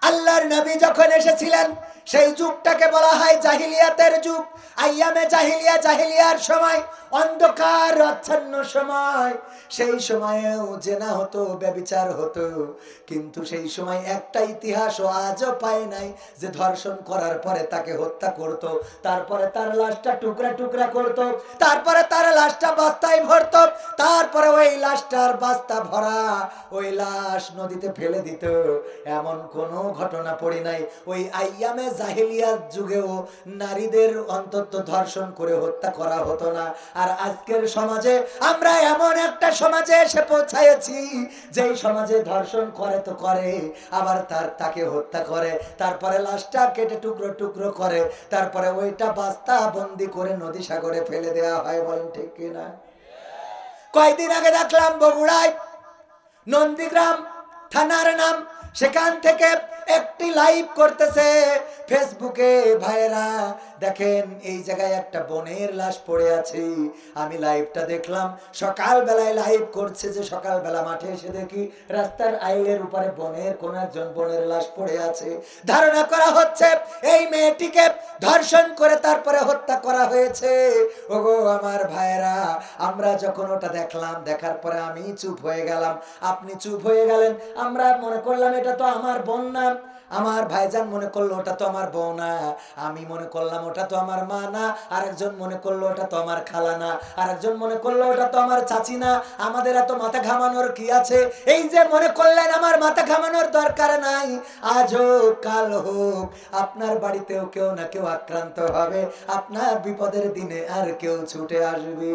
আল্লাহর নবী যখন এসেছিলেন সেই যুগটাকে বলা হয় জাহিলিয়াতের যুগ। আইয়ামে জাহিলিয়া, জাহিলিয়ার সময়, অন্ধকার আচ্ছন্ন সময়। সেই সময়েও জেনা হতো, ব্যভিচার হতো, কিন্তু সেই সময় একটা ইতিহাসও আজও পায় নাই যে ধর্ষণ করার পরে তাকে হত্যা করত, তারপরে তার লাশটা টুকরা টুকরা করত, তারপরে তার লাশটা বস্তায় ভরত, তারপরে ওই লাশটার বস্তা ভরা ওই লাশ নদীতে ফেলে দিত। এমন কোনো ঘটনা পড়ি নাই। ওই আইয়ামে জাহিলিয়ার যুগেও নারীদের অন্তত ধর্ষণ করে হত্যা করা হতো না। আর আজকের সমাজে আমরা এমন একটা সমাজে এসে পৌঁছাইছি যেই সমাজে ধর্ষণ করে তো করে, আবার তাকে হত্যা করে, তারপরে লাশটা কেটে টুকরো টুকরো করে, তারপরে ওইটা বস্তা বন্দি করে নদী সাগরে ফেলে দেওয়া হয়। বলেন ঠিক কিনা? কয়েকদিন আগে দেখলাম বগুড়ায় নন্দীগ্রাম থানার নাম, সেখান থেকে একটি লাইভ করতেছে ফেসবুকে ভাইরা। দেখেন এই জায়গায় একটা বোনের লাশ পড়ে আছে। আমি লাইভটা দেখলাম, সকালবেলায় লাইভ করছে, যে সকালবেলা মাঠে এসে দেখি রাস্তার আইলের উপরে কোন একজন বোনের লাশ পড়ে আছে। ধারণা করা হচ্ছে এই মেয়েটিকে ধর্ষণ করে তারপরে হত্যা করা হয়েছে। ওগো আমার ভাইরা, আমরা যখন ওটা দেখলাম, দেখার পরে আমি চুপ হয়ে গেলাম, আপনি চুপ হয়ে গেলেন। আমরা মনে করলাম এটা তো আমার বোন না, আমার ভাইজান মনে করলো ওটা তো আমার বউ না, আমি মনে করলাম ওটা তো আমার মা না, আরেকজন মনে করলো ওটা তো আমার খালা না, আরেকজন মনে করলো ওটা তো আমার চাচি না। আমাদের এত মাথা ঘামানোর কি আছে? এই যে মনে করলেন, আমার মাথা ঘামানোর দরকার নাই। আজ হোক কাল হোক আপনার বাড়িতেও কেউ না কেউ আক্রান্ত হবে, আপনার বিপদের দিনে আর কেউ ছুটে আসবে।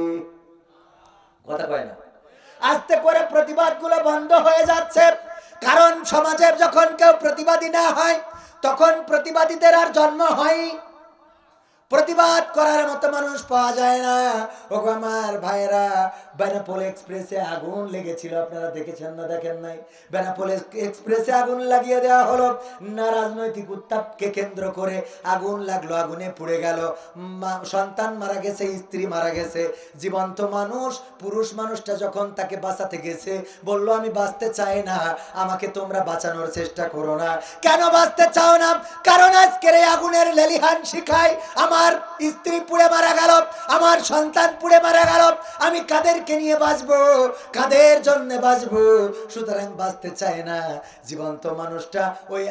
কথা কয় না? আস্তে করে প্রতিবাদগুলো বন্ধ হয়ে যাচ্ছে, কারণ সমাজের যখন কেউ প্রতিবাদী না হয় তখন প্রতিবাদীদের আর জন্ম হয়। প্রতিবাদ করার মতো মানুষ পাওয়া যায় না। ওগো আমার ভাইরা, বেনাপোল এক্সপ্রেসে আগুন লেগেছিল, আপনারা দেখেছেন না দেখেন নাই? বেনাপোল এক্সপ্রেসে আগুন লাগিয়ে দেওয়া হলো, না রাজনৈতিক উত্তাপকে কেন্দ্র করে আগুন লাগলো, আগুনে পুড়ে গেল, সন্তান মারা গেছে, স্ত্রী মারা গেছে। জীবন্ত মানুষ, পুরুষ মানুষটা যখন তাকে বাঁচাতে গেছে, বলল আমি বাঁচতে চাই না, আমাকে তোমরা বাঁচানোর চেষ্টা করো না। কেন বাঁচতে চাও না? কারণ আজকের এই আগুনের লেলিহান শিখায় আমার স্ত্রী পুড়ে মারা গেল, আমার সন্তান পুড়ে মারা গেল, আমি কাদেরকে নিয়ে বাঁচবো, কাদের জন্য বাঁচবো? সুতরাং বাঁচতে চায় না। জীবন্ত মানুষটা ওই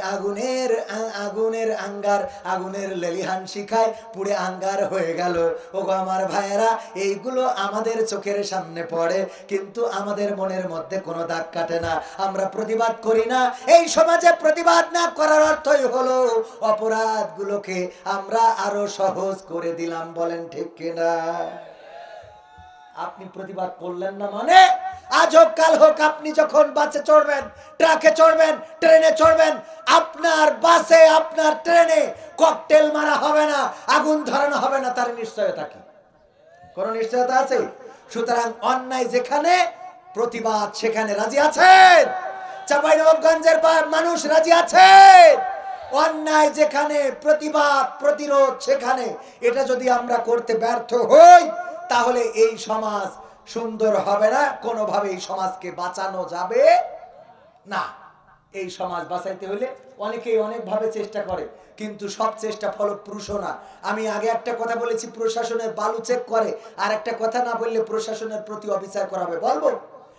আগুনের আঙ্গার, আগুনের লেলিহান শিখায় পুড়ে আঙ্গার হয়ে গেল। ওগো আমার ভাইয়েরা, এইগুলো আমাদের চোখের সামনে পড়ে, কিন্তু আমাদের মনের মধ্যে কোনো দাগ কাটে না, আমরা প্রতিবাদ করি না। এই সমাজে প্রতিবাদ না করার অর্থই হলো অপরাধগুলোকে আমরা আরো সহজ করে দিলাম। বলেন ঠিক কিনা? আপনি প্রতিবাদ করলেন না মানে আজ হোক কাল হোক আপনি যখন বাসে চড়বেন, ট্রাকে চড়বেন, ট্রেনে চড়বেন, আপনার বাসে আপনার ট্রেনে ককটেল মারা হবে না, আগুন ধরানো হবে না, তার নিশ্চয়তা কি? কোন নিশ্চয়তা আছে? সুতরাং অন্যায় যেখানে, প্রতিবাদ সেখানে। রাজি আছেন? চাঁপাইনবাবগঞ্জের মানুষ রাজি আছেন? অন্যায় যেখানে, প্রতিবাদ প্রতিরোধ সেখানে। এটা যদি আমরা করতে ব্যর্থ হই তাহলে এই সমাজ সুন্দর হবে না, কোনোভাবে এই সমাজকে বাঁচানো যাবে না। এই সমাজ বাঁচাইতে হলে অনেকেই অনেকভাবে চেষ্টা করে, কিন্তু সব চেষ্টা ফলপ্রসূ না। আমি আগে একটা কথা বলেছি, প্রশাসনের বালু চেক করে, আর একটা কথা না বললে প্রশাসনের প্রতি অবিচার করা হবে। বলবো,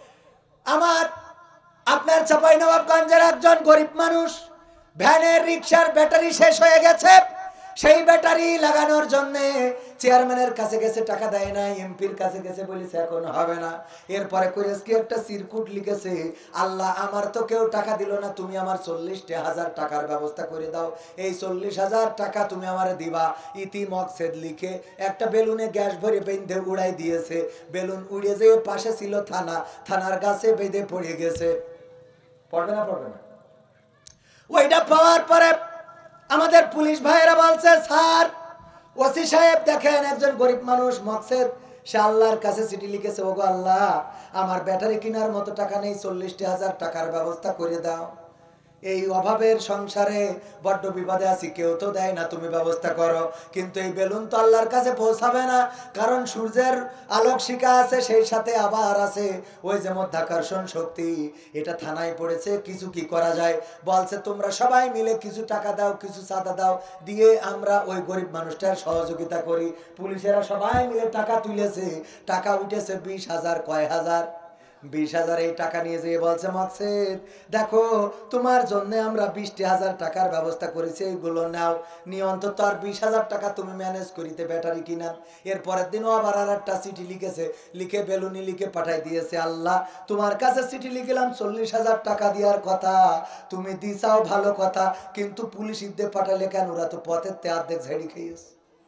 আপনার চাঁপাইনবাবগঞ্জের একজন গরিব মানুষ, ভ্যানের রিকশার ব্যাটারি শেষ হয়ে গেছে, সেই ব্যাটারি লাগানোর জন্য চেয়ারম্যানের কাছে গেছে, টাকা দেয় না, এমপির কাছে গেছে, বলেছে এখন হবে না। এরপরে কি একটা সিরকুট লিখেছে, আল্লাহ আমার তো কেউ টাকা দিল না, তুমি আমার 40,000 টাকার ব্যবস্থা করে দাও, এই 40,000 টাকা তুমি আমার দিবা। ইতি মকসেদ লিখে একটা বেলুনে গ্যাস ভরে বেঁধে উড়াই দিয়েছে। বেলুন উড়ে যেয়ে পাশে ছিল থানা, থানার গাছে বেঁধে পড়ে গেছে। পড়বে না? পড়বে না? ওইটা পাওয়ার পরে আমাদের পুলিশ ভাইয়েরা বলছে, স্যার ওসি সাহেব দেখেন একজন গরিব মানুষ মকসেদ, সে আল্লাহর কাছে চিঠি লিখেছে, ওগো আল্লাহ আমার ব্যাটারি কেনার মতো টাকা নেই, 40,000 টাকার ব্যবস্থা করে দাও। এই অভাবের সংসারে বড্ড বিপদে আছি, কেউ তো দেয় না, তুমি ব্যবস্থা করো। কিন্তু এই বেলুন তো আল্লাহর কাছে পৌঁছাবে না, কারণ সূর্যের আলোক শিখা আছে, সেই সাথে আবার আছে ওই যে মধ্যাকর্ষণ শক্তি। এটা থানায় পড়েছে, কিছু কি করা যায়? বলছে তোমরা সবাই মিলে কিছু টাকা দাও, কিছু চাঁদা দাও, দিয়ে আমরা ওই গরিব মানুষটার সহযোগিতা করি। পুলিশেরা সবাই মিলে টাকা তুলেছে, টাকা উঠেছে 20,000, কয় হাজার, 20,000। এই টাকা নিয়ে যেয়ে বলছে মকসেদ দেখো তোমার জন্য আমরা 20,000 টাকার ব্যবস্থা করেছি, এইগুলো নাও, নিয়ে অন্তত আর 20,000 টাকা তুমি ম্যানেজ করিতে ব্যাটারি কিনা। এরপরের দিনও আবার আর একটা চিঠি লিখেছে, লিখে বেলুনি লিখে পাঠাই দিয়েছে, আল্লাহ তোমার কাছে চিঠি লিখলাম 40,000 টাকা দেওয়ার কথা, তুমি দিছাও ভালো কথা, কিন্তু পুলিশ ইদ্দে পাঠালে কেন? ওরা তো পথের তে অর্ধেক ঝেড়ি খেয়েছে।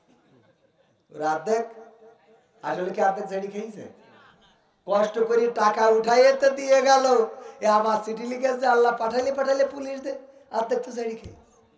ওরা অর্ধেক, আসলে কি অর্ধেক ঝেড়ি খেয়েছে? কষ্ট করে টাকা উঠাইয়ে তো দিয়ে গেল, এ আবার চিঠি লিখেছে আল্লাহ পাঠাইলে পুলিশ দে, অর্ধেক তো ঝেড়ি খেয়ে।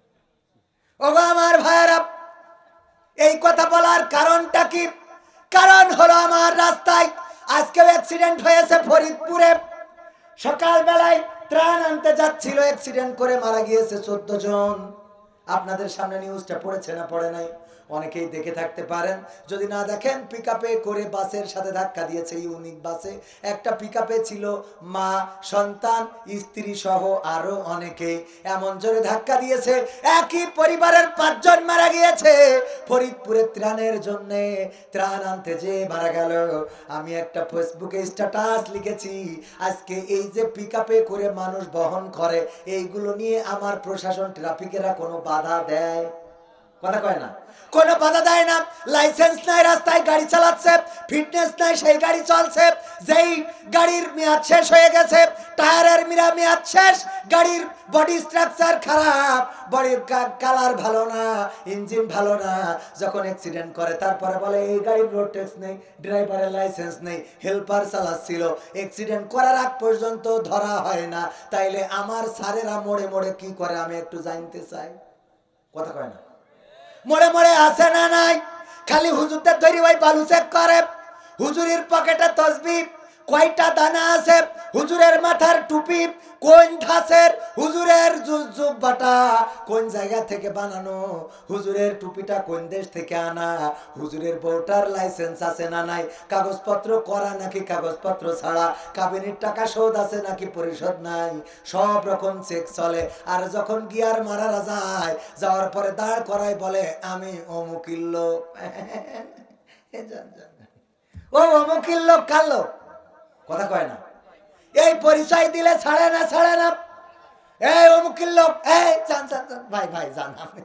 ও আমার ভাইয়েরা, এই কথা বলার কারণটা কি? কারণ হলো আমার রাস্তায় আজকেও অ্যাক্সিডেন্ট হয়েছে ফরিদপুরে। সকালবেলায় ত্রাণ আনতে যাচ্ছিল, অ্যাক্সিডেন্ট করে মারা গিয়েছে 14 জন। আপনাদের সামনে নিউজটা পড়েছে না পড়ে নাই? অনেকেই দেখে থাকতে পারেন, যদি না দেখেন পিকআপে করে বাসের সাথে ধাক্কা দিয়েছে। ইউনিক বাসে একটা পিকআপে ছিল মা, সন্তান, স্ত্রী সহ আরো অনেকে, এমন জোরে ধাক্কা দিয়েছে একই পরিবারের 5 জন মারা গিয়েছে ফরিদপুরে ত্রাণের জন্য। ত্রাণ আনতে যে মারা গেল। আমি একটা ফেসবুকে স্ট্যাটাস লিখেছি, আজকে এই যে পিকআপে করে মানুষ বহন করে, এইগুলো নিয়ে আমার প্রশাসন ট্রাফিকেরা কোনো বাধা দেয়? কথা কয় না, কোনো বাধা দেয় না। লাইসেন্স নাই, রাস্তায় গাড়ি চালাচ্ছে, ফিটনেস নাই, সেই গাড়ি চলছে। যেই গাড়ির মেয়াদ শেষ হয়ে গেছে, টায়ারের মেয়াদ শেষ, গাড়ির বডি স্ট্রাকচার খারাপ, বডির কালার ভালো না, ইঞ্জিন ভালো না, যখন অ্যাক্সিডেন্ট করে তারপরে বলে এই গাড়ির রোড ট্যাক্স নেই, ড্রাইভারের লাইসেন্স নেই, হেল্পার চালাচ্ছিল, অ্যাক্সিডেন্ট করার আগ পর্যন্ত ধরা হয় না। তাইলে আমার স্যারেরা মোড়ে মোড়ে কি করে আমি একটু জানতে চাই। কথা কয় না, মোড়ে মোড়ে আছে না নাই? খালি হুজুরদের ধরি ওই বালু চেক করে। হুজুরের পকেটে তসবিহ কয়টা দানা আছে, হুজুরের মাথার টুপি কোন ধাঁচের, হুজুরের জুব্বাটা কোন জায়গা থেকে বানানো, হুজুরের টুপিটা কোন দেশ থেকে আনা, হুজুরের বউটার লাইসেন্স আছে না নাই, কাগজপত্র করা নাকি কাগজপত্র ছাড়া, কাবিনের টাকা শোধ আছে নাকি পরিশোধ নাই, সব রকম চেক চলে। আর যখন গিয়ার মারা যায়, যাওয়ার পরে দাঁড় করায় বলে আমি অমুকির লোক। ও অমুকির লোক কার লোক? কথা কয় না। এই পরিচয় দিলে ছাড়ে না, ছাড়ে না। এই অমুকির লোক, এই জান জান ভাই ভাই জান আপনি।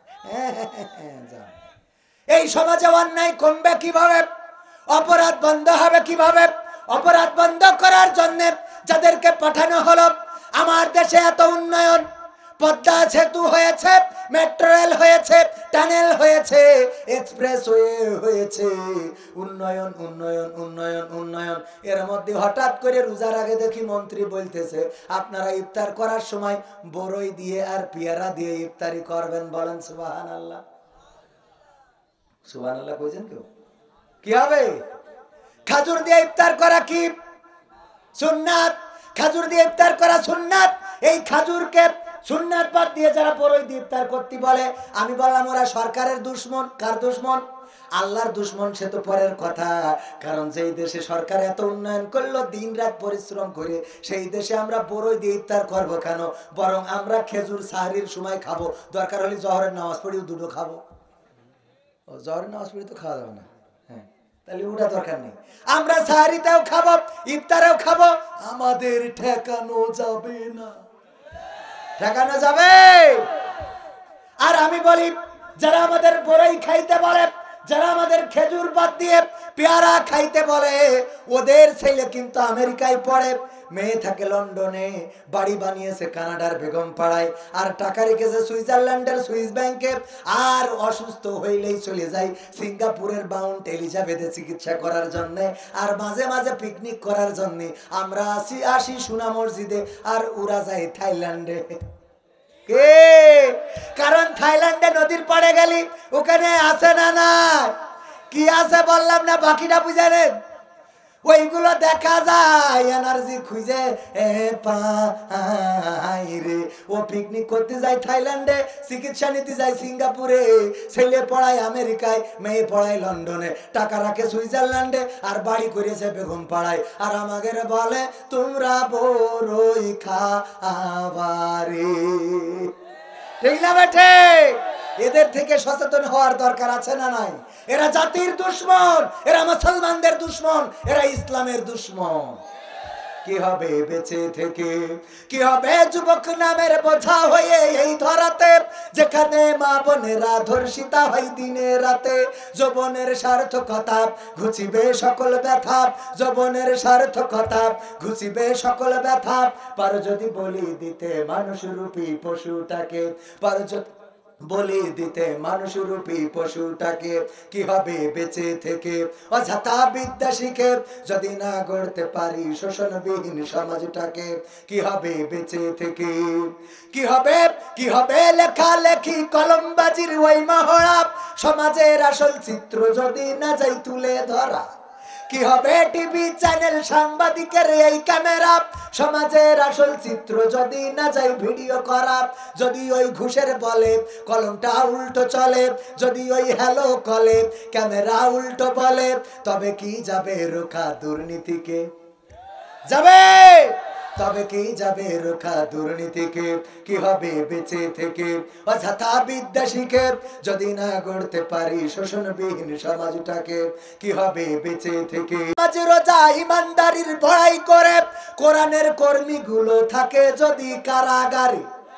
এই সমাজে অন্যায় কমবে কিভাবে? অপরাধ বন্ধ হবে কিভাবে? অপরাধ বন্ধ করার জন্য যাদেরকে পাঠানো হলো, আমার দেশে এত উন্নয়ন, পদ্মা সেতু হয়েছে, মেট্রো রেল হয়েছে, টানেল হয়েছে, এক্সপ্রেসওয়ে হয়েছে, উন্নয়ন উন্নয়ন উন্নয়ন উন্নয়ন। এর মধ্যে হঠাৎ করে রোজার আগে দেখি মন্ত্রী বলতেছে আপনারা ইফতার করার সময় বড়ই দিয়ে আর পেয়ারা দিয়ে ইফতারি করবেন। বলেন সুবহানাল্লাহ। সুবহানাল্লাহ কইছেন কেউ? কি হবে? খাজুর দিয়ে ইফতার করা কি সুন্নাত? খাজুর দিয়ে ইফতার করা সুন্নাত। এই খাজুরকে সুন্নাত বাদ দিয়ে যারা বড়ই দিয়ে ইফতার করতে বলে, আমি বললাম ওরা সরকারের দুশমন। কার দুশমন? আল্লাহর দুশমন। সে তো পরের কথা, কারণ যেই দেশে সরকার এত উন্নয়ন করলো, দিন রাত পরিশ্রম করে, সেই দেশে আমরা বড়ই দিয়ে ইফতার করবো কেন? বরং আমরা খেজুর সাহরির সময় খাবো, দরকার হলে জহরের নামাজ পড়িও দুটো খাবো। ও জহরের নামাজ পড়ি তো খাওয়া যাবে না, হ্যাঁ, তাহলে ওটা দরকার নেই। আমরা সাহরিতেও খাবো, ইফতারেও খাবো, আমাদের ঠেকানো যাবে না, ঠেকানো যাবে। আর আমি বলি, যারা আমাদের বড়ই খাইতে বলে, যারা আমাদের খেজুর বাদ দিয়ে পেয়ারা খাইতে বলে, ওদের ছেলে কিন্তু আমেরিকায় পড়ে, মেয়ে থাকে লন্ডনে, বাড়ি বানিয়েছে কানাডার বেগম পাড়ায়, আর টাকা রেখেছে সুইজারল্যান্ডের সুইস ব্যাংকে, আর অসুস্থ হইলেই চলে যায় সিঙ্গাপুরের মাউন্ট এলিজাবেথে চিকিৎসা করার জন্য, আর মাঝে মাঝে পিকনিক করার জন্য। আমরা আসি সোনা মসজিদে, আর ওরা যায় থাইল্যান্ডে। কে? কারণ থাইল্যান্ডে নদীর পাড়ে গেলি ওখানে আছে না না কি আছে বললাম না, বাকিটা বুঝালেন? ওইগুলো দেখা যায়, এনার্জি খুঁজে পাই রে। ও পিকনিক করতে যায় থাইল্যান্ডে, চিকিৎসা নিতে যায় সিঙ্গাপুরে, ছেলে পড়ায় আমেরিকায়, মেয়ে পড়ায় লন্ডনে, টাকা রাখে সুইজারল্যান্ডে, আর বাড়ি করেছে বেগম পাড়ায়। আর আমাদের বলে তোমরা বড়ই খাবারে। ঠিক না বেঠে? এদের থেকে সচেতন হওয়ার দরকার আছে না নাই? এরা জাতির দুশ্মন, এরা মুসলমানদের দুশ্মন, এরা ইসলামের দুশ্মন। কি হবে বেঁচে থেকে? কি হবে যুবক নামের বোঝা হয়ে এই ধরাতে, যেখানে মা বোনেরা ধর্ষিতা হয় দিনে রাতে। যৌবনের সার্থকতা ঘুচিবে সকল ব্যথা, যৌবনের সার্থকতা ঘুচিবে সকল ব্যথা। পারো যদি বলি দিতে মানুষ রূপী পশুটাকে, পারো যদি বলি দিতে মানুষরূপী পশুটাকে। কি হবে বেঁচে থেকে? অযথা বিদ্যা শিখে যদি না গড়তে পারি শোষণবিহীন সমাজটাকে। কি হবে বেঁচে থেকে? কি হবে? কি হবে লেখালেখি কলমবাজির ওই মহড়া, সমাজের আসল চিত্র যদি না যাই তুলে ধরা। কি হবে টিভি চ্যানেল সাংবাদিকের এই ক্যামেরা, সমাজের আসল চিত্র যদি না যাই ভিডিও করা। যদি ওই ঘুষের বলে কলমটা উল্টো চলে, যদি ওই হ্যালো কলে ক্যামেরা উল্টো বলে, তবে কি যাবে রোখা দুর্নীতিকে? যাবে? তবে কি যাবে রোখা দুর্নীতিকে? কি হবে বেঁচে থেকে? অযথা বিদ্যা শিখে যদি না গড়তে পারি শোষণবিহীন সমাজটাকে। কি হবে বেঁচে থেকে? নামাজ রোজা ইমানদারির ভয় করে কোরআনের কর্মীগুলো থাকে যদি কারাগারে।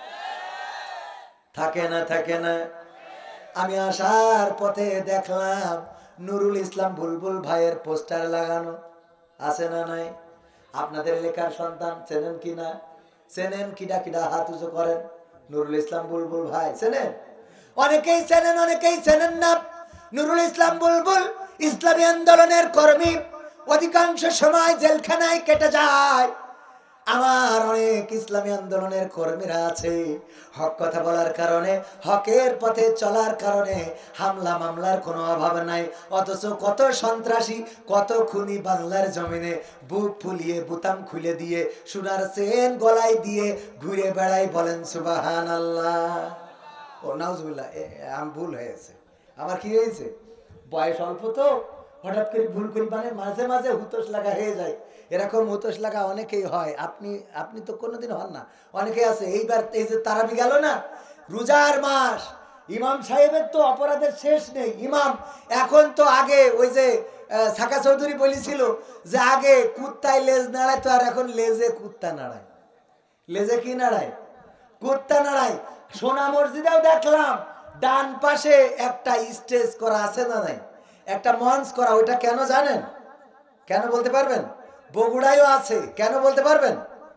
থাকে না? থাকে না? আমি আসার পথে দেখলাম নুরুল ইসলাম বুলবুল ভাইয়ের পোস্টার লাগানো আছে না নাই? আপনাদের এলাকার সন্তান চেনেন কিনা? চেনেন? কিডা কিডা হাত উঁচু করেন। নুরুল ইসলাম বুলবুল ভাই চেনেন? অনেকেই চেনেন, অনেকেই চেনেন না। নুরুল ইসলাম বুলবুল ইসলামী আন্দোলনের কর্মী, অধিকাংশ সময় জেলখানায় কেটে যায়। আমার অনেক ইসলামী আন্দোলনের কর্মীরা আছে, হক কথা বলার কারণে, হকের পথে চলার কারণে হামলা মামলার কোনো অভাব নাই। অথচ কত সন্ত্রাসী, কত খুনি বাংলার জমিনে বুক ফুলিয়ে বুতাম খুলে দিয়ে সোনার চেন গলায় দিয়ে ঘুরে বেড়াই। বলেন সুবহানাল্লাহ। ও নাউজুবিল্লাহ, আমি ভুল হয়েছে। আমার কি হয়েছে? বয়স অল্প তো হঠাৎ করে ভুল করি, মানে মাঝে মাঝে হুতোষ লাগা হয়ে যায়। এরকম হুতোষ লাগা অনেকেই হয়। আপনি তো কোনোদিন হন না, অনেকে আছে। এইবার এই যে তারাবি গেল না, রোজার মাস, ইমাম সাহেবের তো অপরাধের শেষ নেই। ইমাম এখন তো আগে ওই যে সাকা চৌধুরী বলেছিল যে আগে কুত্তায় লেজ নাড়ায়, তো আর এখন লেজে কুত্তা নাড়ায়। লেজে কি নাড়ায়? কুত্তা নাড়ায়। সোনা মসজিদেও দেখলাম ডান পাশে একটা স্টেজ করা আছে না নাই? একটা মঞ্চ করা। ওইটা কেন জানেন? কেন বলতে পারবেন? বগুড়ায়ও আছে। কেন বলতে পারবেন?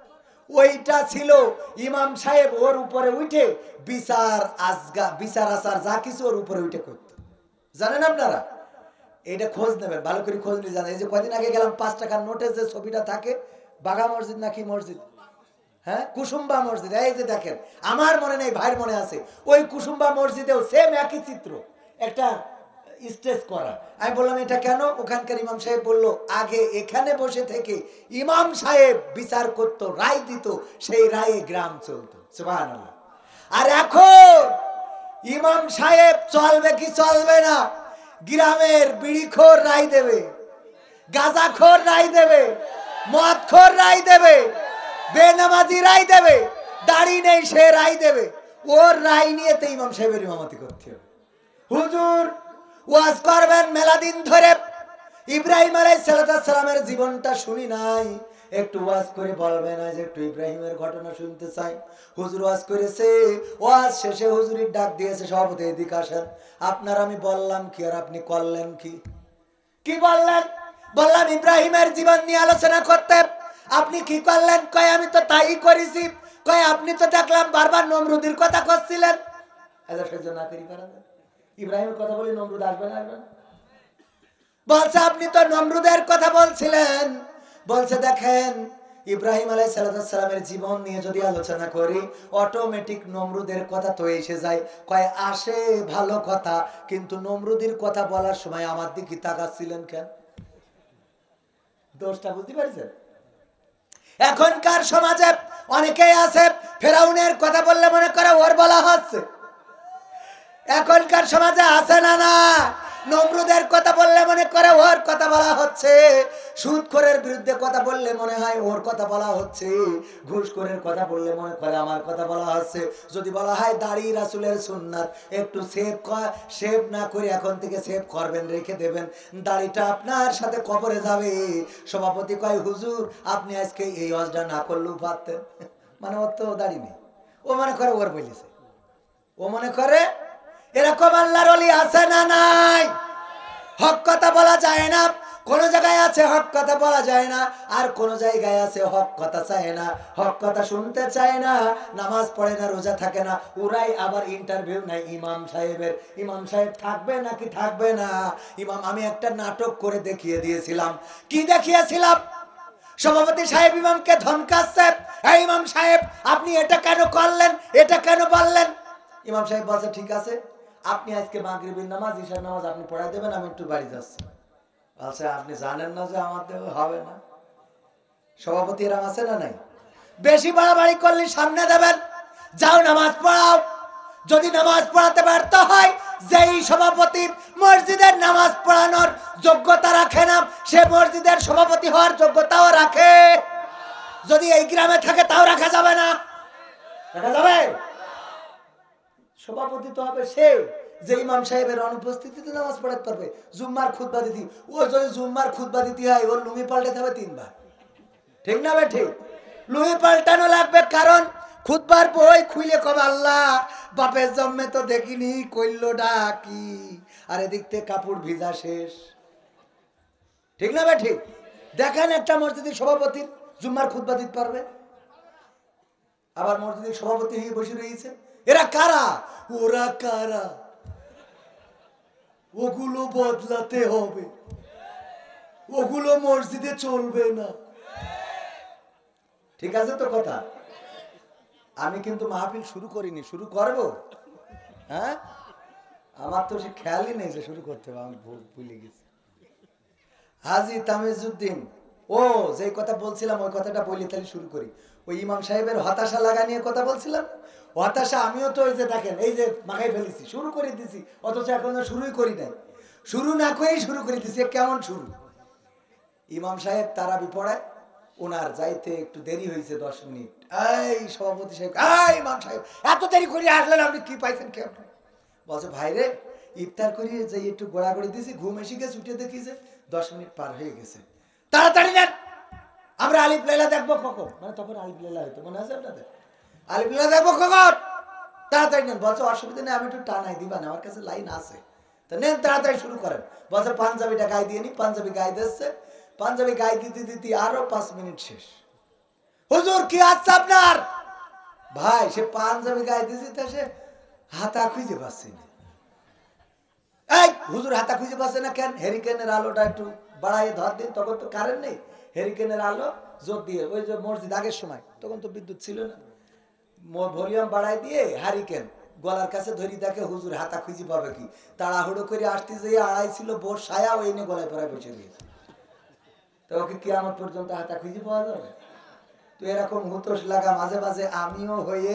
ওইটা ছিল ইমাম সাহেব ওর উপরে উঠে বিচার আচার যা কিছু ওর উপরে উঠে করতো। জানেন আপনারা? এটা খোঁজ নেবেন, ভালো করে খোঁজ নিয়ে জানেন। এই যে কয়দিন আগে গেলাম 5 টাকার নোটের যে ছবিটা থাকে, বাঘা মসজিদ নাকি মসজিদ, হ্যাঁ কুসুম্বা মসজিদ, এই যে দেখেন, আমার মনে নেই, ভাইয়ের মনে আছে, ওই কুসুম্বা মসজিদেও সেম একই চিত্র, একটা স্টেজ করা। আমি বললাম এটা কেন? ওখানকার ইমাম সাহেব বললো আগে এখানে বসে থেকে ইমাম সাহেব বিচার করতো, রায় দিত, সেই রায়ে গ্রাম চলতো। সুবহানাল্লাহ। আর এখন ইমাম সাহেব চলবে কি চলবে না, গ্রামের বিড়িখোর রায় দেবে, গাঁজাখোর রায় দেবে, মদখোর রায় দেবে, বেনামাজি রায় দেবে, দাড়ি নেই সে রায় দেবে। ওর রায় নিয়ে তো ইমাম সাহেবের ইমামতি করতে হবে। হুজুর ওয়াজ করবেন মেলা দিন ধরে, ইব্রাহিম আলাইহিস সালামের জীবনটা শুনি নাই, একটু ওয়াজ করে বলবেন না যে একটু ইব্রাহিমের ঘটনা শুনতে চাই। হুজুর ওয়াজ করেছে, ওয়াজ শেষে হুজুরির ডাক দিয়েছে, সভাপতি এদিকে আসেন। আপনার আমি বললাম কি আর আপনি করলেন কি? কি বললেন? বললাম ইব্রাহিমের জীবন নিয়ে আলোচনা করতে, আপনি কি করলেন? কয় আমি তো তাই করেছি। কয় আপনি তো দেখলাম বারবার নমরুদের কথা করছিলেন। সহ্য না করি পারা যায়? ইব্রাহিমের কথা বলি নমরুদ আসবে না? আসবে না? বলছে আপনি তো নমরুদের কথা বলছিলেন। বলছে দেখেন ইব্রাহিম আলাইহিস সালামের জীবন নিয়ে যদি আলোচনা করি অটোমেটিক নমরুদের কথা তো এসে যায়। কয় আসে ভালো কথা, কিন্তু নমরুদের কথা বলার সময় আমার দিকে তাকাচ্ছিলেন কেন? দোষটা বুঝতে পারছেন? এখনকার সমাজে অনেকেই আছে ফেরাউনের কথা বললে মনে করে ওর বলা হচ্ছে। এখনকার সমাজে আছে না না, নমরুদের কথা বললে মনে করে ওর কথা বলা হচ্ছে, সুদখোরের বিরুদ্ধে কথা বললে মনে হয় ওর কথা বলা হচ্ছে, ঘুষখোরের কথা বললে মনে করে আমার কথা বলা হচ্ছে। যদি বলা হয় দাড়ি রাসূলের সুন্নাত, একটু সেভ না করে এখন থেকে সেভ করবেন, রেখে দেবেন, দাড়িটা আপনার সাথে কবরে যাবে। সভাপতি কয় হুজুর আপনি আজকে এই ওয়াজটা না করলেও পারতেন। মানে ওর তো দাড়ি নেই, ও মনে করে ওর বলেছে, ও মনে করে। এরকম আল্লাহর ওলি আছে না নাই? হক কথা বলা যায় না, কোন জায়গায় আছে হক কথা বলা যায় না, আর কোন জায়গায় আছে হক কথা চায় না, হক কথা শুনতে চায় না, নামাজ পড়ে না, রোজা থাকে না। ওরাই আবার ইন্টারভিউ নেয় ইমাম সাহেবের, ইমাম সাহেব থাকবে নাকি থাকবে না। ইমাম, আমি একটা নাটক করে দেখিয়ে দিয়েছিলাম। কি দেখিয়েছিলাম? সভাপতি সাহেব ইমামকে ধমকাচ্ছে, এই ইমাম সাহেব আপনি এটা কেন করলেন, এটা কেন বললেন? ইমাম সাহেব বলছে ঠিক আছে, আপনি আজকে মাগরিবের নামাজ ইশার নামাজ আপনি পড়াই দেবেন, আমি একটু বাড়ি যাচ্ছি। বলছে আপনি জানেন না যে আমার দেহ হবে না? সভাপতি এরকম আছে না নাই? বেশি বাড়াবাড়ি করলে সামনে দেবেন, যাও নামাজ পড়াও। যদি নামাজ পড়াতে ব্যর্থ হয়, যেই সভাপতি মসজিদের নামাজ পড়ানোর যোগ্যতা রাখে না, সে মসজিদের সভাপতি হওয়ার যোগ্যতাও রাখে। যদি এই গ্রামে থাকে তাও রাখা যাবে না, রাখা যাবে? সভাপতি তো হবে সে যে ইমাম সাহেবের অনুপস্থিতিতে নামাজ পড়াতে পারবে। জুম্মার খুতবা দিতে, ও যদি জুম্মার খুতবা দিতে হয় ওর লুঙ্গি পাল্টাতে হবে 3 বার, ঠিক না ভাই? ঠিক, লুঙ্গি পাল্টানো লাগবে, কারণ খুতবার বই খুলে কবে আল্লাহ বাপের জন্মে তো দেখিনি কইল্লোটা কি, আর এদিক থেকে কাপড় ভিজা শেষ, ঠিক না ভাই? ঠিক। দেখেন একটা মসজিদের সভাপতি জুম্মার খুতবা দিতে পারবে, আবার মসজিদের সভাপতি হয়ে বসে রয়েছে। এরা কারা? ওরা কারা? ওগুলো বদলাতে হবে, ওগুলো মসজিদে চলবে না, ঠিক আছে তো কথা? আমি কিন্তু মাহফিল শুরু করিনি, শুরু করবো। হ্যাঁ, আমার তো সে খেয়ালই নেই যে শুরু করতে হবে, আমি ভুলে গেছি। হাজী তামিজউদ্দিন, ও যে কথা বলছিলাম ওই কথাটা বলি, তাহলে শুরু করি। ওই ইমাম সাহেবের হতাশা লাগা নিয়ে কথা বলছিলাম। হতাশা আমিও তো ওই যে দেখেন এই যে মাখাই ফেলেছি, শুরু করে দিছি, অথচ এখনো শুরুই করি নাই। শুরু না করেই শুরু করে দিছি, কেমন শুরু? ইমাম সাহেব তারাবি পড়ায়, ওনার যাইতে একটু দেরি হয়েছে 10 মিনিট। এই সভাপতি সাহেব, এই ইমাম সাহেব এত দেরি করে আসলেন, আপনি কি পাইছেন? কেমন? বলছে ভাই রে, ইফতার করিয়ে যে একটু গোড়াগড়ি দিয়েছি, ঘুম এসে গেছে, উঠে দেখি যে 10 মিনিট পার হয়ে গেছে। তাড়াতাড়ি নেন, আমরা আলিফ লাইলা দেখবো কখন। মানে তখন আলিফ লাইলা হইতো, মনে আছে আপনাদের? আলিফ লাইলা দেখবো কখন? তাড়াতাড়ি নেন। বলছে অসুবিধা নেই, আমি একটু টানাই দিবা না, আমার কাছে লাইন আছে। তো নেন, তাড়াতাড়ি শুরু করেন। বলছে পাঞ্জাবিটা গায়ে দিয়ে নি, পাঞ্জাবি গায়ে দিচ্ছে, পাঞ্জাবি গায়ে দিতে দিতে আরো 5 মিনিট শেষ। হুজুর কি আছে আপনার? ভাই সে পাঞ্জাবি গায়ে দিয়েছে, সে হাতা খুঁজে পাচ্ছে না। এই হুজুর হাতা খুঁজে পাচ্ছে না কেন? হেরিকেনের আলোটা একটু বাড়াই ধর দিন, তখন তো কারেন্ট নেই। হেরিকেনের আলো জোর দিয়ে, ওই যে মসজিদ আগের সময়, তখন তো বিদ্যুৎ ছিল না, ভলিউম বাড়াই দিয়ে হারিকেন গলার কাছে ধরি, দেখে হুজুর হাতা খুঁজি পাবে কি, তাড়াহুড়ো করে আসতে যে আড়াই ছিল বোর সায়া, ওই নিয়ে গলায় পড়ায় বসে দিয়েছে। তো ওকে কিয়ামত পর্যন্ত হাতা খুঁজি পাওয়া যাবে? তো এরকম হুতোষ লাগা মাঝে মাঝে আমিও হয়ে,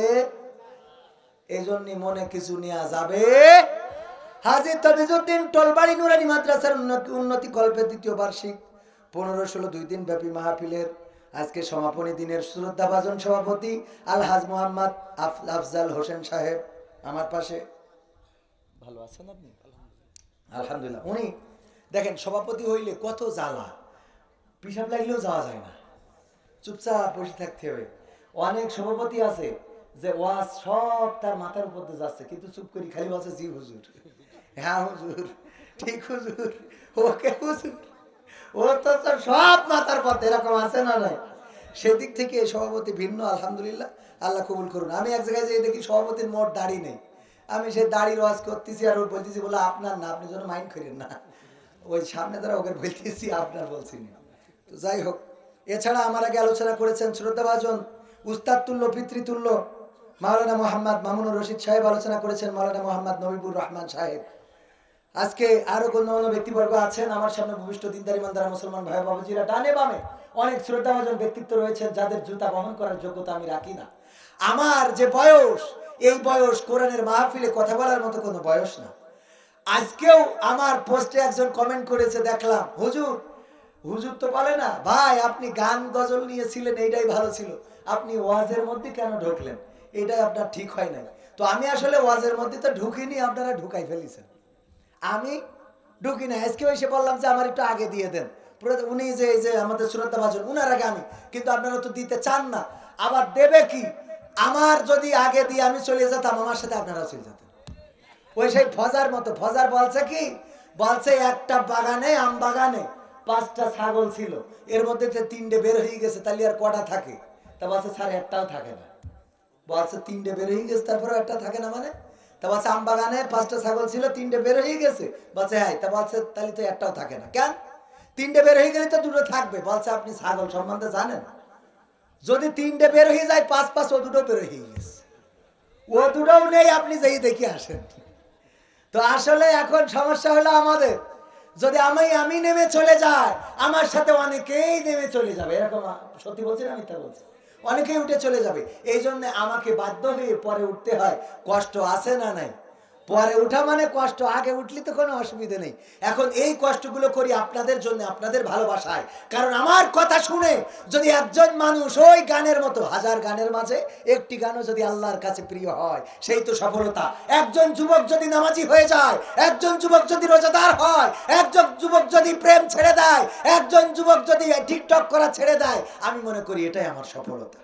এই জন্য মনে কিছু নেওয়া যাবে। হাজী তামিজউদ্দিন টলবাড়ি নুরানি মাদ্রাসার উন্নতি কল্পে 2য় বার্ষিক 15-16 2 দিন ব্যাপী মাহফিলের আজকে সমাপনী দিনের শ্রদ্ধাভাজন সভাপতি আলহাজ মোহাম্মদ আফজাল হোসেন সাহেব আমার পাশে। ভালো আছেন আপনি? আলহামদুলিল্লাহ। উনি দেখেন সভাপতি হইলে কত জ্বালা, পিসাব লাগলেও যাওয়া যায় না, চুপচাপ বসে থাকতে হবে। অনেক সভাপতি আছে যে ওয়াজ সব তার মাথার উপর দিয়ে যাচ্ছে, কিন্তু চুপ করি খালি বলছে জি হুজুর, হ্যাঁ হুজুর, ঠিক হুজুর, ওকে হুজুর, ও তো সব মাথার পথে। এরকম আছে না নাই? সেদিক থেকে সভাপতি ভিন্ন, আলহামদুলিল্লাহ, আল্লাহ কবুল করুন। আমি এক জায়গায় যেয়ে দেখি সভাপতির মোট দাড়ি নেই, আমি সেই দাড়ির ওয়াজ করতেছি, আর ওর বলতেছি বলে আপনার না, আপনি যেন মাইন্ড করেন না, ওই সামনে দ্বারা ওকে বলতেছি আপনার বলছি না। তো যাই হোক, এছাড়া আমার আগে আলোচনা করেছেন শ্রদ্ধাভাজন উস্তাদ তুল্য পিতৃতুল্য মাওলানা মোহাম্মদ মামুনুর রশিদ সাহেব, আলোচনা করেছেন মাওলানা মোহাম্মদ নবিবুর রহমান সাহেব, আজকে আরো কোন ব্যক্তিবর্গ আছেন আমার সামনে, ভূমিষ্ঠ দিনদার ইমানদার মুসলমান ভাই বাবাজিরা, ডানে বামে অনেক শ্রদ্ধাভাজন ব্যক্তিত্ব রয়েছেন যাদের জুতা বহন করার যোগ্যতা আমি রাখি না। আমার যে বয়স, এই বয়স কোরআনের মাহফিলে কথা বলার মতো কোনো বয়স না। আজকেও আমার পোস্টে একজন কমেন্ট করেছে, দেখলাম, হুজুর হুজুর তো বলে না ভাই, আপনি গান গজল নিয়েছিলেন, এইটাই ভালো ছিল, আপনি ওয়াজের মধ্যে কেন ঢুকলেন, এটাই আপনার ঠিক হয় নাই। তো আমি আসলে ওয়াজের মধ্যে তো ঢুকিনি, আপনারা ঢুকাই ফেলেছেন, আমি ঢুকি না। আজকে এসে বললাম যে আমার একটু আগে দিয়ে দেন, উনি যে এই যে আমাদের শ্রদ্ধাভাজন, উনার আগে আমি, কিন্তু আপনারা তো দিতে চান না। আবার দেবে কি, আমার যদি আগে দিয়ে আমি চলে যেতাম, আমার সাথে আপনারা চলে যেতেন। ওই সেই ফজার মতো, ফজার বলছে কি, বলছে একটা বাগানে, আম বাগানে 5টা ছাগল ছিল, এর মধ্যে 3টে বের হয়ে গেছে, তাহলে আর কটা থাকে? তা বলছে স্যার একটাও থাকে না। বলছে 3টে বের হয়ে গেছে, তারপরে একটা থাকে না মানে? তা বলছে আম বাগানে 5টা ছাগল ছিল, 3টে বের হয়ে গেছে। বলছে হ্যাঁ। তা বলছে তাহলে তো একটাও থাকে না কেন? 3টে বের হয়ে গেলে তো 2টো থাকবে। বলছে আপনি ছাগল সম্বন্ধে জানেন? যদি 3টে বের হয়ে যায়, 5 ও 2টো বের হয়ে গেছে, ও 2টোও নেই, আপনি যেই দেখে আসেন। তো আসলে এখন সমস্যা হলো আমাদের, যদি আমি নেমে চলে যাই, আমার সাথে অনেকেই নেমে চলে যাবে। এরকম সত্যি বলছি না মিথ্যা বলছি? অনেকেই উঠে চলে যাবে। এই জন্য আমাকে বাধ্য হয়ে পরে উঠতে হয়। কষ্ট আছে না নাই? পরে উঠা মানে কষ্ট, আগে উঠলে তো কোনো অসুবিধা নেই। এখন এই কষ্টগুলো করি আপনাদের জন্য, আপনাদের ভালোবাসায়। কারণ আমার কথা শুনে যদি একজন মানুষ ওই গানের মতো, 1000 গানের মাঝে একটি গানও যদি আল্লাহর কাছে প্রিয় হয়, সেই তো সফলতা। একজন যুবক যদি নামাজি হয়ে যায়, একজন যুবক যদি রোজাদার হয়, একজন যুবক যদি প্রেম ছেড়ে দেয়, একজন যুবক যদি টিকটক করা ছেড়ে দেয়, আমি মনে করি এটাই আমার সফলতা।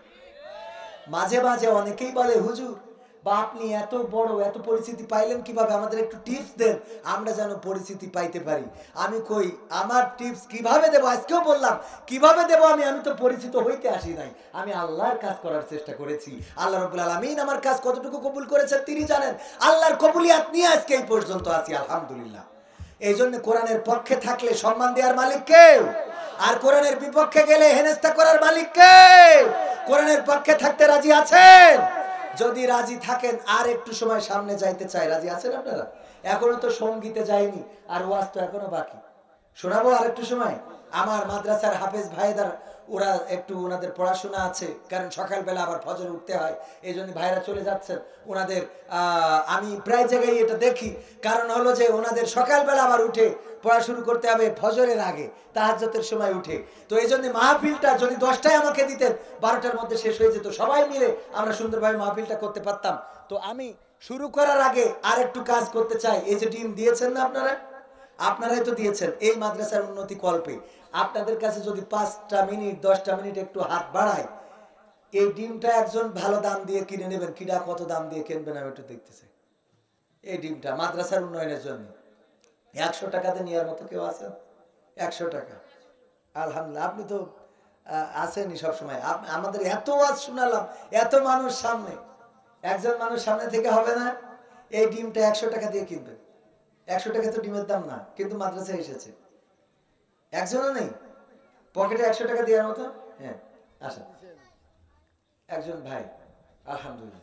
মাঝে মাঝে অনেকেই বলে, হুজুর বা আপনি এত বড়, এত পরিচিতি পাইলেন কিভাবে, আমাদের একটু টিপস দেন, আমরা যেন পরিচিতি পাইতে পারি। আমি কই, আমার টিপস কিভাবে দেবো? আজকেও বললাম কিভাবে দেবো, আমি তো পরিচিত হইতে আসি নাই, আমি আল্লাহর কাজ করার চেষ্টা করেছি। আল্লাহ রাব্বুল আলামিন আমার কাজ কতটুকু কবুল করেছেন তিনি জানেন। আল্লাহর কবুলিয়াত নিয়ে আজকে এই পর্যন্ত আছি, আলহামদুলিল্লাহ। এই জন্য কোরআনের পক্ষে থাকলে সম্মান দেওয়ার মালিক কে? আর কোরআনের বিপক্ষে গেলে হেনস্থা করার মালিক কে? কোরআনের পক্ষে থাকতে রাজি আছেন? যদি রাজি থাকেন, আর একটু সময় সামনে যাইতে চাই, রাজি আছেন আপনারা? এখনো তো সঙ্গীতে যায়নি, আর ওয়াজ তো এখনো বাকি। শোনাবো আর একটু সময়। আমার মাদ্রাসার হাফেজ ভাইদার, ওরা একটু ওনাদের পড়াশোনা আছে, কারণ সকালবেলা আবার ফজরে উঠতে হয়, এই জন্য ভাইরা চলে যাচ্ছেন। ওনাদের আমি প্রায় জায়গায় এটা দেখি, কারণ হলো যে ওনাদের সকালবেলা আবার উঠে পড়া শুরু করতে হবে ফজরের আগে, তাহাজ্জুদের সময় উঠে। তো এই জন্য মাহফিলটা যদি 10টায় আমাকে দিতেন, 12টার মধ্যে শেষ হয়ে যেত, সবাই মিলে আমরা সুন্দরভাবে মাহফিলটা করতে পারতাম। তো আমি শুরু করার আগে আর একটু কাজ করতে চাই। এই যে টিম দিয়েছেন না আপনারা, আপনারাই তো দিয়েছেন এই মাদ্রাসার উন্নতি কল্পে। আপনাদের কাছে যদি 5টা মিনিট 10টা মিনিট একটু হাত বাড়ায়, এই ডিমটা একজন ভালো দাম দিয়ে কিনে নেবেন। কিডা কত দাম দিয়ে কিনবেন আমি একটু দেখতে চাই। এই ডিমটা মাদ্রাসার উন্নয়নের জন্য 100 টাকাতে নেওয়ার মতো কেউ আছেন? 100 টাকা, আলহামদুলিল্লাহ। আপনি তো আছেনই সবসময়। আমাদের এত ওয়াজ শোনালাম, এত মানুষ সামনে, একজন মানুষ সামনে থেকে হবে না? এই ডিমটা 100 টাকা দিয়ে কিনবেন। 100 টাকা তো ডিমের দাম না, কিন্তু মাদ্রাসায় এসেছে, একজনও নেই পকেটে 100 টাকা দেওয়ার মতো। হ্যাঁ, আসেন একজন ভাই, আলহামদুলিল্লাহ।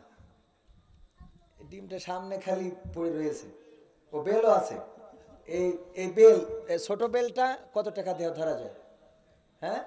ডিমটা সামনে খালি পড়ে রয়েছে, ও বেলও আছে। এই বেল, ছোট বেলটা কত টাকা দেওয়া ধরা যায়? হ্যাঁ,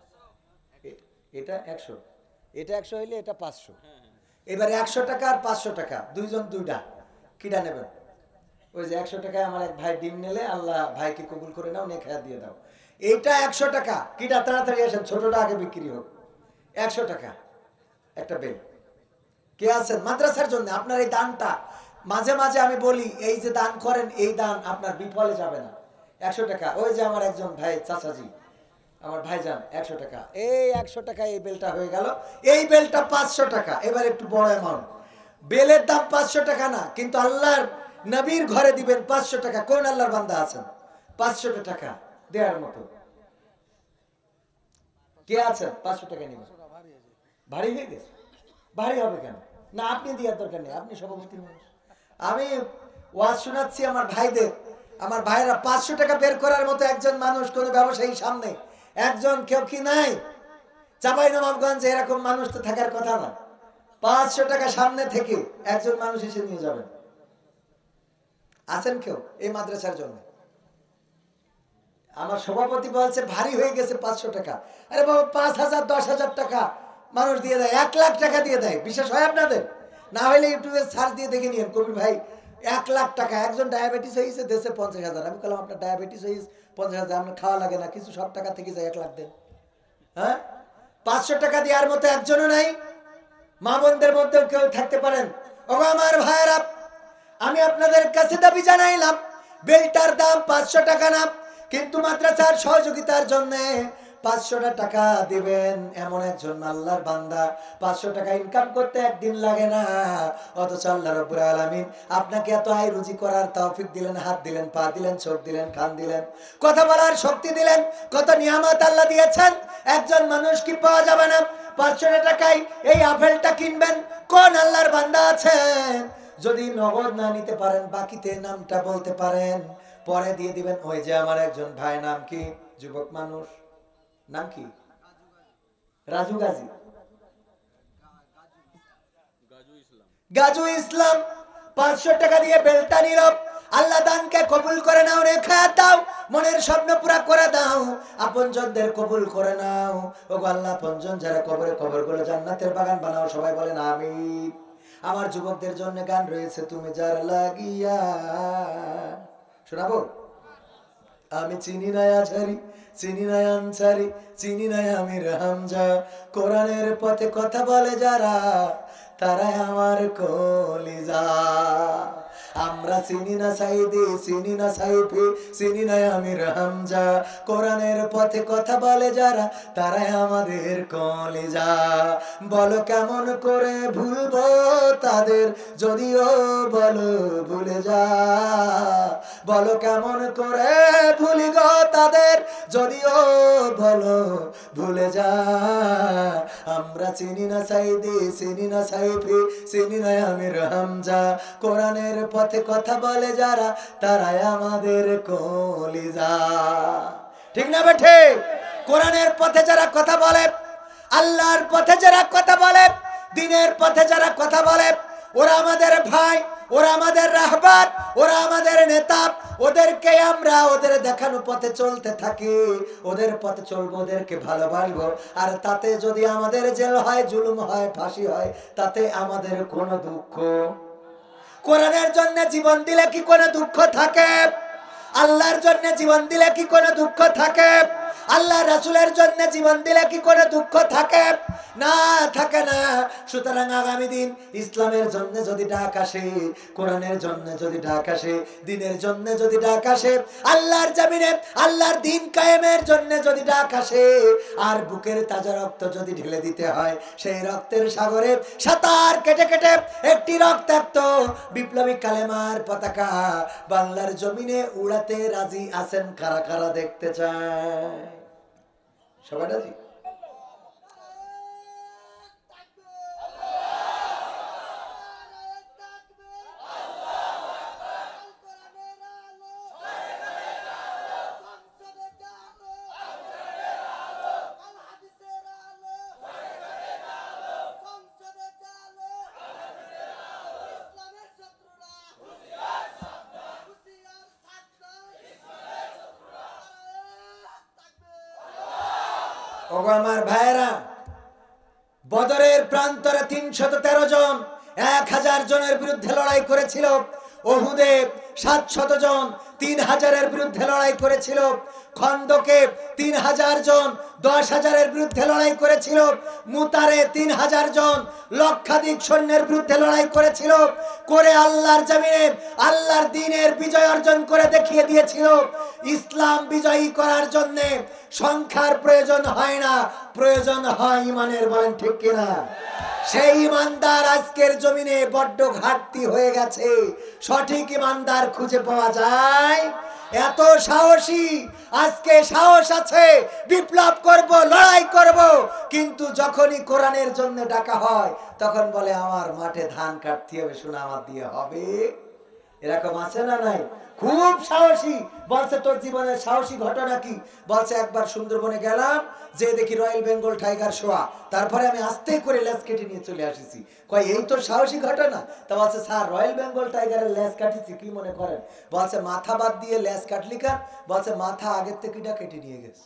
এটা 100, এটা 100 হইলে এটা 500। এবার 100 টাকা আর 500 টাকা, দুইজন দুইটা, কিটা নেবেন? ওই যে 100 টাকায় আমার এক ভাই ডিম নিলে, আল্লাহ ভাইকে কবুল করে নাও, নিয়ে খায়া দিয়ে দাও। এইটা 100 টাকা, কিটা তাড়াতাড়ি আসেন, ছোটটা আগে বিক্রি হোক। 100 টাকা একটা বেল। কে আছেন মাদ্রাসার জন্য? আপনার এই দানটা মাঝে মাঝে আমি বলি, এই যে দান করেন, এই দান আপনার বিফলে যাবে না। 100 টাকা, ওই যে আমার একজন ভাই, চাচাজি, আমার ভাইজান, 100 টাকা। এই 100 টাকা এই বেলটা হয়ে গেল। এই বেলটা 500 টাকা। এবার একটু বড় অ্যামাউন্ট। বেলের দাম 500 টাকা না, কিন্তু আল্লাহর নবীর ঘরে দিবেন 500 টাকা। কোন আল্লাহর বান্দা আছেন 500 টাকা দেওয়ার মতো? কে আছেন 500 টাকা নিবেন? ভারী হয়ে গেছে? ভারী হবে কেন? না, আপনি দেওয়ার দরকার নেই, আপনি সভাপতি মানুষ। আমি ওয়াজ শোনাচ্ছি আমার ভাইদের, আমার ভাইরা 500 টাকা বের করার মতো একজন মানুষ, কোন ব্যবসায়ী সামনে একজন কেউ কি নাই? চাঁপাইনবাবগঞ্জে এরকম মানুষ তো থাকার কথা না। 500 টাকা সামনে থেকে একজন মানুষ এসে নিয়ে যাবেন। আছেন কেউ এই মাদ্রাসার জন্য? আমার সভাপতি বলছে ভারী হয়ে গেছে 500 টাকা। আরে বাবা, 5,000 10,000 টাকা মানুষ দিয়ে দেয়, 1 লাখ টাকা দিয়ে দেয়। বিশ্বাস হয় আপনাদের? না হলে ইউটিউবে সার্চ দিয়ে দেখে নিন। কবির ভাই 1 লাখ টাকা, একজন ডায়াবেটিস হয়েছে দেশে 50,000। আমি বললাম আপনার ডায়াবেটিস হয়েছে 50,000, আপনার খাওয়া লাগে না কিছু, সব টাকা থেকে যায় 1 লাখ দেন। হ্যাঁ, 500 টাকা দেওয়ার মতো একজনও নাই। মা বোনদের মধ্যেও কেউ থাকতে পারেন? ওগো আমার ভাইয়েরা, আমি আপনাদের কাছে দাবি জানাইলাম, বেলটার দাম 500 টাকা না, কিন্তু মাদ্রাসার সহযোগিতার জন্য 500 টাকা দিবেন এমন একজন আল্লাহর বান্দা 500 টাকা ইনকাম করতে একদিন লাগে না, অথচ আল্লাহ রাব্বুল আলামিন আপনাকে এত আয় রুজি করার তৌফিক দিলেন, হাত দিলেন, পা দিলেন, চোখ দিলেন, কান দিলেন, কথা বলার শক্তি দিলেন, কত নিয়ামত আল্লাহ দিয়েছেন। একজন মানুষ কি পাওয়া যাবে না? 500 টাকায় এই আপেলটা কিনবেন? কোন আল্লাহর বান্দা আছেন? যদি নগদ না নিতে পারেন, বাকিতে নামটা বলতে পারেন, পরে দিয়ে দিবেন। ওই যে আমার একজন ভাই, নাম কি, যুবক মানুষ, নাম কি, রাজু গাজী, গাজু ইসলাম, 500 টাকা দিয়ে বেলটা নিল। আল্লাহ দানকে কবুল করে নাও, রেখা দাও, মনের স্বপ্ন পুরা করে দাও, আপনজনদের কবুল করে নাও। ওগো আল্লাহ, আপনজন যারা কবরে, কবরগুলো জান্নাতের বাগান বানাও। সবাই বলেন আমিন। আমার যুবকদের জন্য গান রয়েছে, তুমি যার লাগিয়া, শোনাবো? আমি চিনি না আছারি, চিনি না আনসারি, চিনি না আমির হামজা, কোরআনের পথে কথা বলে যারা, তারাই আমার কলিজা। আমরা চিনি না সাইদি, চিনি না সাইফি, চিনি না আমির হামজা, কোরআনের পথে কথা বলে যারা, তারাই আমাদের কলিজা। বলো কেমন করে ভুলবো তাদের, যদিও বলো ভুলে যা। বলো কেমন করে ভুলি গো তাদের, যদিও বলো ভুলে যা। আমরা চিনি না সাইদি, চিনি না সাইফি, চিনি না আমির হামজা, কোরআনের পথে কথা বলে যারা, তারাই আমাদের কলিজা। ঠিক না বেঠে? কোরআনের পথে যারা কথা বলে, আল্লাহর পথে যারা কথা বলে, দ্বীনের পথে যারা কথা বলে, ওরা আমাদের ভাই, ওরা আমাদের রাহবার, ওরা আমাদের নেতা। ওদেরকে আমরা ওদের দেখানো পথে চলতে থাকি, ওদের পথে চলবো, ওদেরকে ভালোবাসবো। আর তাতে যদি আমাদের জেল হয়, জুলুম হয়, ফাঁসি হয়, তাতে আমাদের কোনো দুঃখ। কোরআনের জন্য জীবন দিলে কি কোনো দুঃখ থাকে? আল্লাহর জন্য জীবন দিলে কি কোনো দুঃখ থাকে? আল্লাহ রাসূলের জন্য জীবন দিলে কি কোনো দুঃখ থাকে? না, থাকে না। সুতরাং আগামী দিন ইসলামের জন্য যদি ডাক আসে, কোরআনের জন্য যদি ডাক আসে, দ্বীনের জন্য যদি ডাক আসে, আল্লাহর জমিনে আল্লাহর দ্বীন কায়েমের জন্য যদি ডাক আসে, আর বুকের তাজা রক্ত যদি ঢেলে দিতে হয়, সেই রক্তের সাগরে সাঁতার কেটে কেটে একটি রক্তাক্ত বিপ্লবী কালেমার পতাকা বাংলার জমিনে উড়াতে রাজি আছেন কারা কারা? দেখতে চায় সবাই রাজি? ওগো আমার ভাইয়েরা, বদরের প্রান্তরে 313 জন 1000 জনের বিরুদ্ধে লড়াই করেছিল। ওহুদে 700 জন 3000-এর বিরুদ্ধে লড়াই করেছিল। খন্দকে 3000 জন 10,000-এর বিরুদ্ধে লড়াই করেছিল। মুতারে 3000 জন লক্ষাধিক সৈন্যের বিরুদ্ধে লড়াই করেছিল। করে আল্লাহর জমিনে আল্লাহর দ্বীনের বিজয় অর্জন করে দেখিয়ে দিয়েছিল। ইসলাম বিজয়ী করার জন্য সংখ্যার প্রয়োজন হয় না, প্রয়োজন হয় ইমানের। বলেন ঠিক কিনা? সেই ইমানদার আজকের জমিনে বড্ড ঘাটতি হয়ে গেছে। সঠিক ইমানদার খুঁজে পাওয়া যায়? এত সাহসী আজকে সাহস আছে, বিপ্লব করব, লড়াই করব, কিন্তু যখনই কোরআনের জন্য ডাকা হয় তখন বলে আমার মাঠে ধান কাটতে হবে, শোনা আমার দিয়ে হবে এরকম আছে না নাই? খুব সাহসী। বলছে তোর জীবনের সাহসী ঘটনা কি? বলছে একবার সুন্দরবনে গেলাম, যে দেখি রয়্যাল বেঙ্গল টাইগার শোয়া, তারপরে আমি আস্তে করে লেজ কেটে নিয়ে চলে আসিছি। কয় এই তোর সাহসী ঘটনা? তা বলছে স্যার রয়্যাল বেঙ্গল টাইগারের লেজ কাটিছি, কি মনে করেন? বলছে মাথা বাদ দিয়ে লেজ কাটলি কার? বলছে মাথা আগের থেকে কেটে নিয়ে গেছে,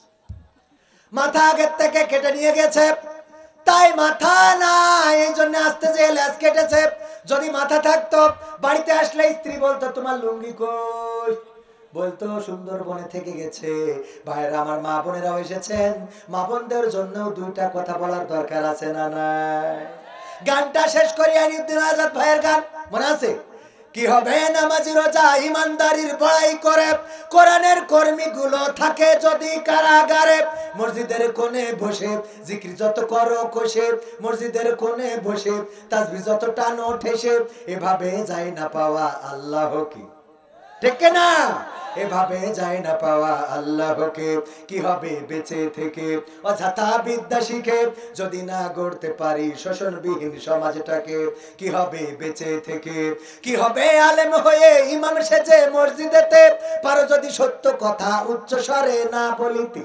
মাথা আগের থেকে কেটে নিয়ে গেছে, তাই মাথা নাই এই জন্য আসতে যে লেজ কেটেছে। যদি মাথা থাকতো বাড়িতে আসলে স্ত্রী বলতো তোমার লুঙ্গি কই? বলতো সুন্দরবনে থেকে গেছে। ভাইরা আমার, মা বোনেরাও এসেছেন, মা বোনদের জন্য দুইটা কথা বলার দরকার আছে না নাই? গানটা শেষ করি আইনুদ্দিন আজাদ ভাইয়ের গান মনে আছে? কি হবে নামাজি রোজা ইমানদারির বড়াই করে, কোরআনের কর্মীগুলো থাকে যদি কারাগারে। মসজিদের কোণে বসে জিকির যত করো কষে, মসজিদের কোণে বসে তাসবিহ যত টানো ঠেসে, এভাবে যায় না পাওয়া আল্লাহকে। ঠিক না? এভাবে যায় না পাওয়া আল্লাহকে। কি হবে বেঁচে থেকে অযথা বিদ্যা শিখে, যদি না গড়তে পারি শোষণবিহীন সমাজটাকে? কি হবে বেঁচে থেকে? কি হবে আলেম হয়ে ইমাম সেজে মসজিদেতে, পারো যদি সত্য কথা উচ্চ স্বরে না বলিতে?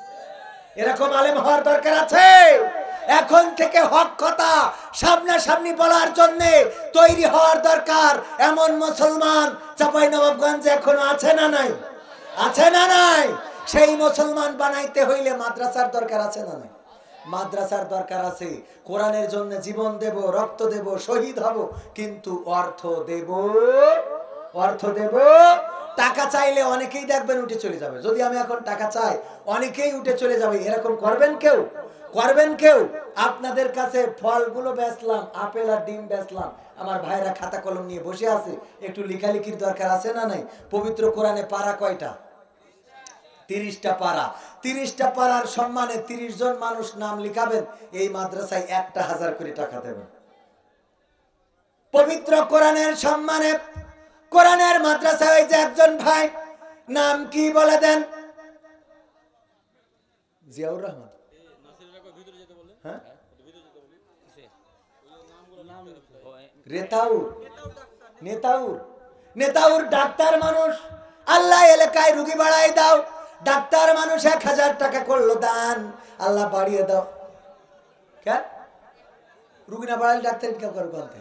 এরকম আলেম হওয়ার দরকার আছে। এখন থেকে হক কথা সামনাসামনি বলার জন্য তৈরি হওয়ার দরকার। এমন মুসলমান চাঁপাইনবাবগঞ্জে এখনো আছে না নাই? আছে না নাই? সেই মুসলমান বানাইতে হইলে মাদ্রাসার দরকার আছে না নাই? মাদ্রাসার দরকার আছে। কোরআনের জন্য জীবন দেব, রক্ত দেব, শহীদ হব, কিন্তু অর্থ দেব, অর্থ দেব। টাকা চাইলে অনেকেই দেখবেন উঠে চলে যাবে। যদি আমি এখন টাকা চাই অনেকেই উঠে চলে যাবে। এরকম করবেন কেউ? করবেন কেউ? আপনাদের কাছে ফলগুলো বেচলাম, আপেল আর ডিম বেচলাম, আমার ভাইরা খাতা কলম নিয়ে বসে আছে, একটু লেখালেখির দরকার আছে না নাই? পবিত্র কোরআনে পারা কয়টা? 30টা পারা। 30টা পারার সম্মানে 30 জন মানুষ নাম লিখাবেন, এই মাদ্রাসায় 1000 করে টাকা দেবেন। পবিত্র কোরআনের সম্মানে কোরআনের মাদ্রাসায় যে একজন ভাই, নাম কি বলে দেন? জিয়াউর রহমান। হ্যাঁ, রেতাউর, নেতাউর। নেতাউর ডাক্তার মানুষ। আল্লাহ এলাকায় রুগী বাড়াই দাও। ডাক্তার মানুষ 1000 টাকা করলো দান, আল্লাহ বাড়িয়ে দাও। কেন রুগী না বাড়াইলে ডাক্তার ইনকাম করে বলতে?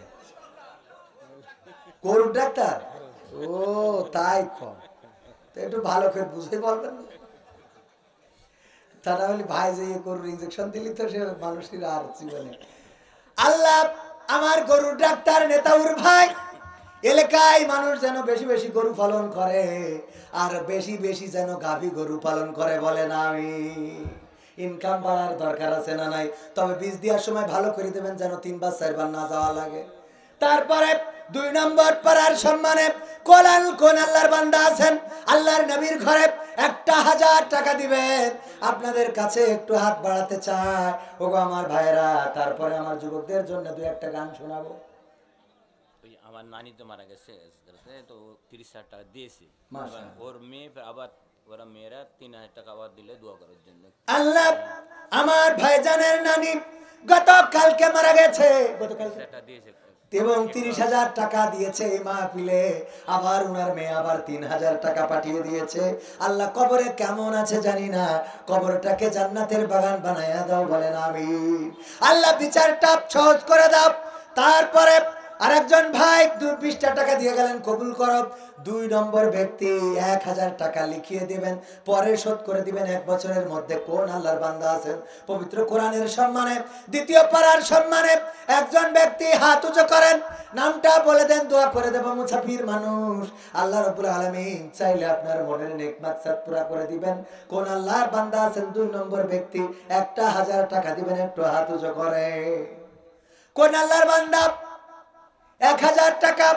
গরুর ডাক্তার? ও তাই কম, তো একটু ভালো করে বুঝে বলবেন না? তা না হলে ভাই যে গরুর ইঞ্জেকশন দিলি তো সে মানুষের আর জীবনে। আল্লাহ আমার গরুর ডাক্তার নেতাউর ভাই এলাকায় মানুষ যেন বেশি বেশি গরু পালন করে, আর বেশি বেশি যেন গাভী গরু পালন করে। বলেন আমি। ইনকাম বাড়ার দরকার আছে না নাই? তবে বীজ দেওয়ার সময় ভালো করে দেবেন যেন 3 বার 4 বার না যাওয়া লাগে। তারপরে 2 নম্বর পারার সম্মানে কোন আল্লাহর বান্দা আছেন আল্লাহর নবীর ঘরে 1000 টাকা দিবেন। আপনাদের কাছে একটু হাত বাড়াতে চাই ওগো আমার ভাইরা। তারপরে আমার যুবকদের জন্য 2-1টা গান শোনাবো। আমার নানি তো মারা গেছে, তো 30,000 টাকা দিয়েছে। ওর মেয়ে আবার, ওরা মেয়েরা 3000 টাকা আবার দিলে দোয়া করার জন্য। আল্লাহ আমার ভাইজানের নানি গতকালকে মারা গেছে, গতকালকে দিয়েছে, এবং 30,000 টাকা দিয়েছে এই মাহফিলে। আবার উনার মেয়ে আবার 3000 টাকা পাঠিয়ে দিয়েছে। আল্লাহ কবরে কেমন আছে জানি না, কবরটাকে জান্নাতের বাগান বানায়া দাও। বলেন আমিন। আল্লাহ বিচারটা সহজ করে দাও। তারপরে আরেকজন ভাই 20টা টাকা দিয়ে গেলেন, কবুল করো। 2 নম্বর ব্যক্তি 1000 টাকা লিখিয়ে দিবেন, পরে শোধ করে দিবেন 1 বছরের মধ্যে। কোন আল্লাহর বান্দা আছেন পবিত্র কোরআনের সম্মানে 2য় পারার সম্মানে একজন ব্যক্তি হাত উঁচু করেন, নামটা বলে দেন, দোয়া করে দেব। মুসাফির মানুষ, আল্লাহ রাব্বুল আলামিন চাইলে আপনার মনের নেক মাকসাদ পুরা করে দিবেন। কোন আল্লাহর বান্দা আছেন 2 নম্বর ব্যক্তি 1000 টাকা দিবেন, একটু হাত উঁচু করে। কোন আল্লাহর বান্দা 1000 টাকা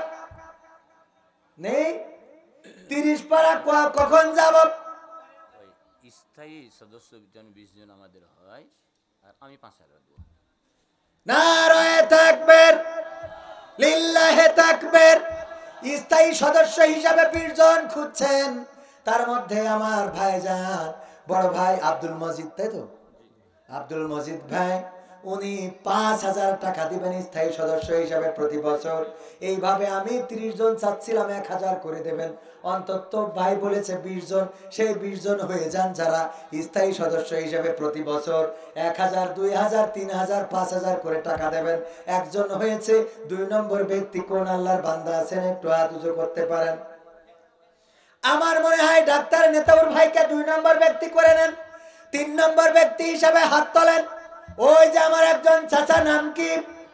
নেই? 30 পারা কখন যাব? স্থায়ী সদস্য 20 জন আমাদের হয়, আর আমি 5000 দেব। নারায়ে তাকবীর, লিল্লাহে তাকবীর। স্থায়ী সদস্য হিসাবে 20 জন খুঁজছেন, তার মধ্যে আমার ভাইজান বড় ভাই আব্দুল মজিদ, তাই তো? আব্দুল মজিদ ভাই উনি 5,000 টাকা দিবেন স্থায়ী সদস্য হিসাবে প্রতি বছর। এইভাবে আমি 30 জন চাচ্ছিলাম 1,000 করে দেবেন। অন্তত ভাই বলেছে 20 জন, সেই 20 জন হয়ে যান যারা স্থায়ী সদস্য হিসাবে প্রতি বছর 1,000, 2,000, 3,000, 5,000 করে টাকা দেবেন। একজন হয়েছে। 2 নম্বর ব্যক্তি কোন আল্লাহর বান্দা আছেন একটু হাত উঁচু করতে পারেন? আমার মনে হয় ডাক্তার নেতাউর ভাইকে 2 নম্বর ব্যক্তি করে নেন। 3 নম্বর ব্যক্তি হিসাবে হাত তোলেন। ওই যে আমার একজন চাচা, নাম কি?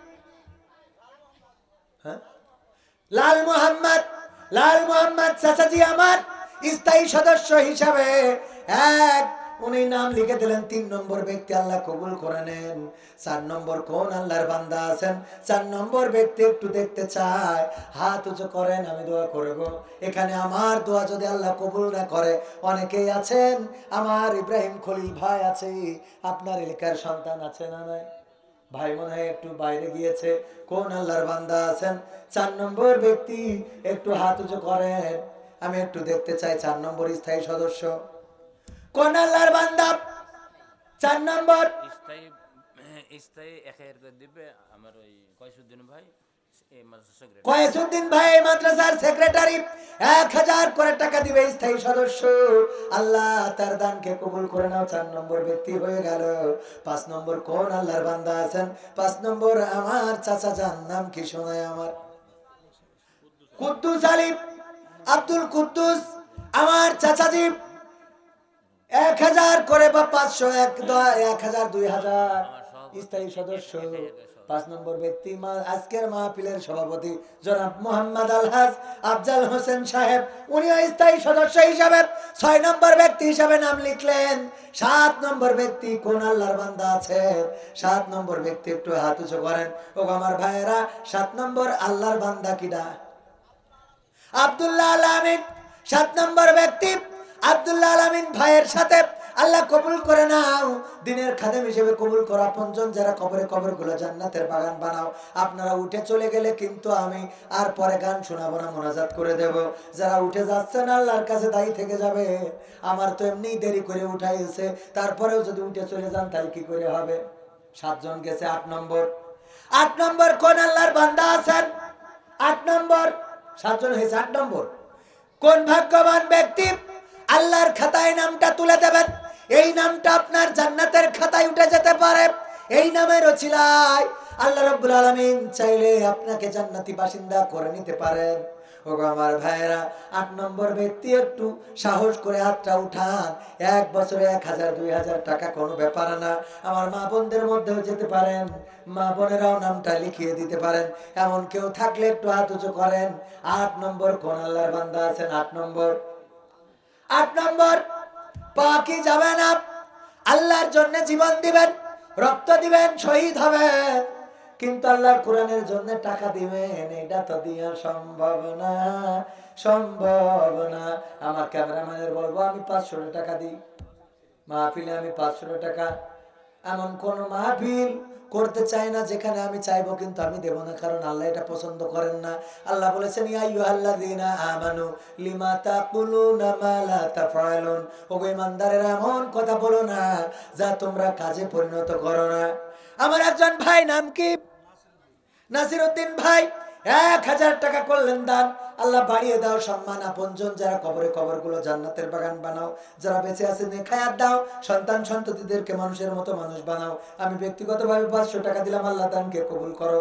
লাল মোহাম্মদ। লাল মোহাম্মদ চাচাজি আমার স্থায়ী সদস্য হিসাবে উনি নাম লিখে দিলেন। 3 নম্বর ব্যক্তি আল্লাহ কবুল করে নেন। 4 নম্বর কোন আল্লাহর বান্দা আছেন 4 নম্বর ব্যক্তি একটু দেখতে চায়, হাত উঁচু করেন, আমি দোয়া করব। এখানে আমার দোয়া যদি আল্লাহ কবুল না করে, অনেকেই আছেন, আমার ইব্রাহিম খলিল ভাই আছে, আপনার এলাকার সন্তান আছে না নাই? ভাই মনে হয় একটু বাইরে গিয়েছে। কোন আল্লাহর বান্দা আছেন 4 নম্বর ব্যক্তি একটু হাত উঁচু করেন, আমি একটু দেখতে চাই। 4 নম্বর স্থায়ী সদস্য কোন আল্লাহর বান্দা? 4 নম্বর স্থায়ী স্থায়ী 1000 করে দিবে আমার ওই কয়সুদ্দিন ভাই, এই মাদ্রাসার সেক্রেটারি। কয়েসউদ্দিন ভাই মাদ্রাসার সেক্রেটারি 1000 করে টাকা দিবে স্থায়ী সদস্য। আল্লাহ তার দানকে কবুল করে নাও। 4 নম্বর ব্যক্তি হয়ে গেল। 5 নম্বর কোন আল্লাহর বান্দা আছেন? 5 নম্বর আমার চাচা যান, নাম কি শোনায় আমার? কুদ্দুস আলী, আব্দুল কুদ্দুস আমার চাচাজি 1000 করে বা 500, 1000, 2000 স্থায়ী সদস্য। 5 নম্বর ব্যক্তি আজকের মাহফিলের সভাপতি জনাব মোহাম্মদ আলহাজ আফজাল হোসেন সাহেব, উনি স্থায়ী সদস্য হিসাবে 6 নম্বর ব্যক্তি হিসাবে নাম লিখলেন। 7 নম্বর ব্যক্তি কোন আল্লাহর বান্দা আছে? 7 নম্বর ব্যক্তি একটু হাত উঁচু করেন। ও আমার ভাইয়েরা, 7 নম্বর আল্লাহর বান্দা কিডা? আব্দুল্লাহ আলামিন। 7 নম্বর ব্যক্তি আব্দুল্লাহ আলামিন ভাইয়ের সাথে আল্লাহ কবুল করে নাও। দিনের খাদেম হিসেবে কবুল করা। 5 যারা কবরগুলো জান্নাতের বাগান বানাও। আপনারা উঠে চলে গেলে কিন্তু আমি আর পরে গান শোনাবো না, মোনাজাত করে দেব। যারা উঠে যাচ্ছেন আল্লাহর কাছে দায়ী থেকে যাবে। আমার তো এমনি দেরি করে উঠাইছে, তারপরেও যদি উঠে চলে যান তাহলে কি করে হবে? 7 জন গেছে। 8 নম্বর। 8 নম্বর কোন আল্লাহর বান্দা আছেন? 8 নম্বর। 7 জন হয়েছে। 8 নম্বর কোন ভাগ্যবান ব্যক্তি আল্লাহর খাতায় নামটা তুলে দেবেন? এই নামটা আপনার জান্নাতের খাতায় উঠে যেতে পারে। এই নামের ওসিলায় আল্লাহ রাব্বুল আলামিন চাইলে আপনাকে জান্নাতি বাসিন্দা করে নিতে পারেন। ওগো আমার ভাইয়েরা, 8 নম্বর ব্যক্তি একটু সাহস করে হাতটা উঠান। 1 বছরে 1000, 2000 টাকা কোনো ব্যাপার না। আমার মা বোনদের মধ্যেও যেতে পারেন, মা বোনেরাও নামটা লিখিয়ে দিতে পারেন। এমন কেউ থাকলে একটু হাত উঁচু করেন। 8 নম্বর কোন আল্লাহর বান্দা আছেন? 8 নম্বর। 8 নম্বর পাকি যাবেন, আল্লাহর জন্য জীবন দিবেন, রক্ত দিবেন, শহীদ হবেন, কিন্তু আল্লাহর কোরআনের জন্য টাকা দিবেন, এটা তো দিয়া সম্ভব না, সম্ভব না। আমার ক্যামেরাম্যানের বলবো আমি 500 টাকা দিই মাহফিলে, আমি 500 টাকা। এমন কোন মাহফিল করতে চাই না যেখানে আমি চাইবো কিন্তু আমি দেব না, কারণ আল্লাহ এটা পছন্দ করেন না। আল্লাহ বলেছেন ইয়া আইয়ুহাল্লাযীনা আমানু লিমা তাকুলুনা মা লা তাফআলুন। ওগো ঈমানদারেরা, এমন কথা বলো না যা তোমরা কাজে পরিণত করো না। আমার একজন ভাই, নাম কি? নাসিরউদ্দিন ভাই 1000 টাকা করলেন দান। আল্লাহ বাড়িয়ে দাও সম্মান। আপনজন যারা কবরগুলো জান্নাতের বাগান বানাও। যারা বেঁচে আছে নেখায়াত দাও। সন্তান সন্ততিদেরকে মানুষের মতো মানুষ বানাও। আমি ব্যক্তিগতভাবে 500 টাকা দিলাম, আল্লাহ দানকে কবুল করো।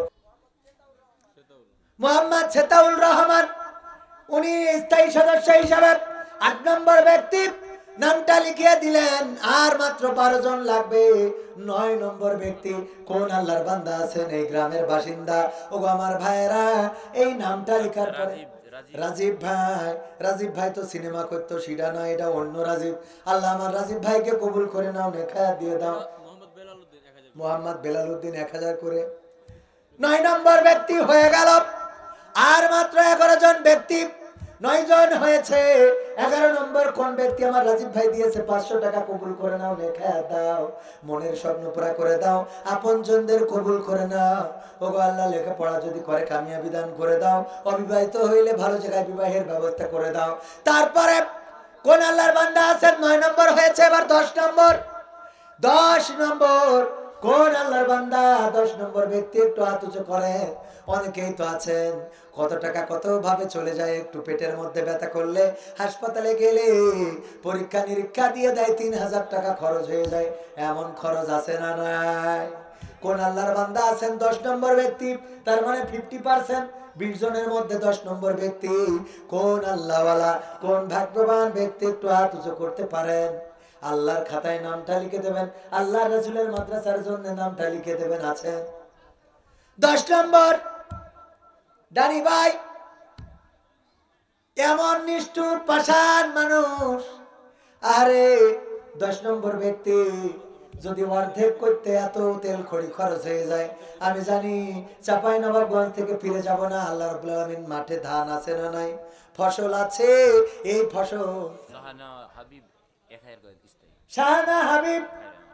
মোহাম্মদ সেতাউল রহমান, উনি স্থায়ী সদস্য হিসাবে 8 নম্বর ব্যক্তি নামটা লিখিয়ে দিলেন। আর মাত্র 12 জন লাগবে। 9 নম্বর ব্যক্তি কোন আল্লাহর বান্দা আছেন এই গ্রামের বাসিন্দা? ওগো আমার ভাইয়েরা, এই নামটা লেখার পরে রাজীব ভাই। রাজীব ভাই তো সিনেমা করতো, সেটা না, এটা অন্য রাজীব। আল্লাহ আমার রাজীব ভাইকে কবুল করে নাও, নেখা দিয়ে দাও। মোহাম্মদ বেলালউদ্দিন 1000 করে। 9 নম্বর ব্যক্তি হয়ে গেল। আর মাত্র 11 জন ব্যক্তি, 9 জন হয়েছে। 11 নম্বর কোন ব্যক্তি? আমার রাজীব ভাই দিয়েছে 500 টাকা, কবুল করে নাও, লেখা দাও, মনের স্বপ্ন পুরা করে দাও, আপনজনদের কবুল করে নাও। ওগো আল্লাহ, লেখাপড়া যদি করে কামিয়াবি দান করে দাও, অবিবাহিত হইলে ভালো জায়গায় বিবাহের ব্যবস্থা করে দাও। তারপরে কোন আল্লাহর বান্দা আছেন? 9 নম্বর হয়েছে। এবার 10 নম্বর। 10 নম্বর কোন আল্লাহর বান্দা 10 নম্বর ব্যক্তি একটু হাত উঁচু করেন। অনেকেই তো আছেন কত টাকা কত ভাবে চলে যায়, একটু পেটের মধ্যে ব্যথা করলে হাসপাতালে গেলে পরীক্ষা নিরীক্ষা দিয়ে দেয় 3000 টাকা খরচ হয়ে যায়। এমন খরচ আছে না নাই? কোন আল্লাহর বান্দা আছেন 10 নম্বর ব্যক্তি, তার মানে 50%, 20 জনের মধ্যে 10 নম্বর ব্যক্তি কোন আল্লাহওয়ালা, কোন ভাগ্যবান ব্যক্তি একটু হাত উঁচু করতে পারেন? আল্লাহর খাতায় নামটা লিখে দেবেন, আল্লাহ রাসূলের মাদ্রাসার জন্য নামটা লিখে দেবেন। আছেন 10 নম্বর দানি ভাই, এমন নিষ্ঠুর পাষাণ মানুষ। আরে 10 নম্বর ব্যক্তি যদি অর্ধেক করতে এত তেল খড়ি খরচ হয়ে যায়, আমি জানি চাঁপাইনবাবগঞ্জ থেকে ফিরে যাব না। আল্লাহ রাব্বুল আলামিন মাঠে ধান আছে না নাই? ফসল আছে। এই ফসল শাহানা হাবিব 1000 করে দিতে। শাহানা হাবিব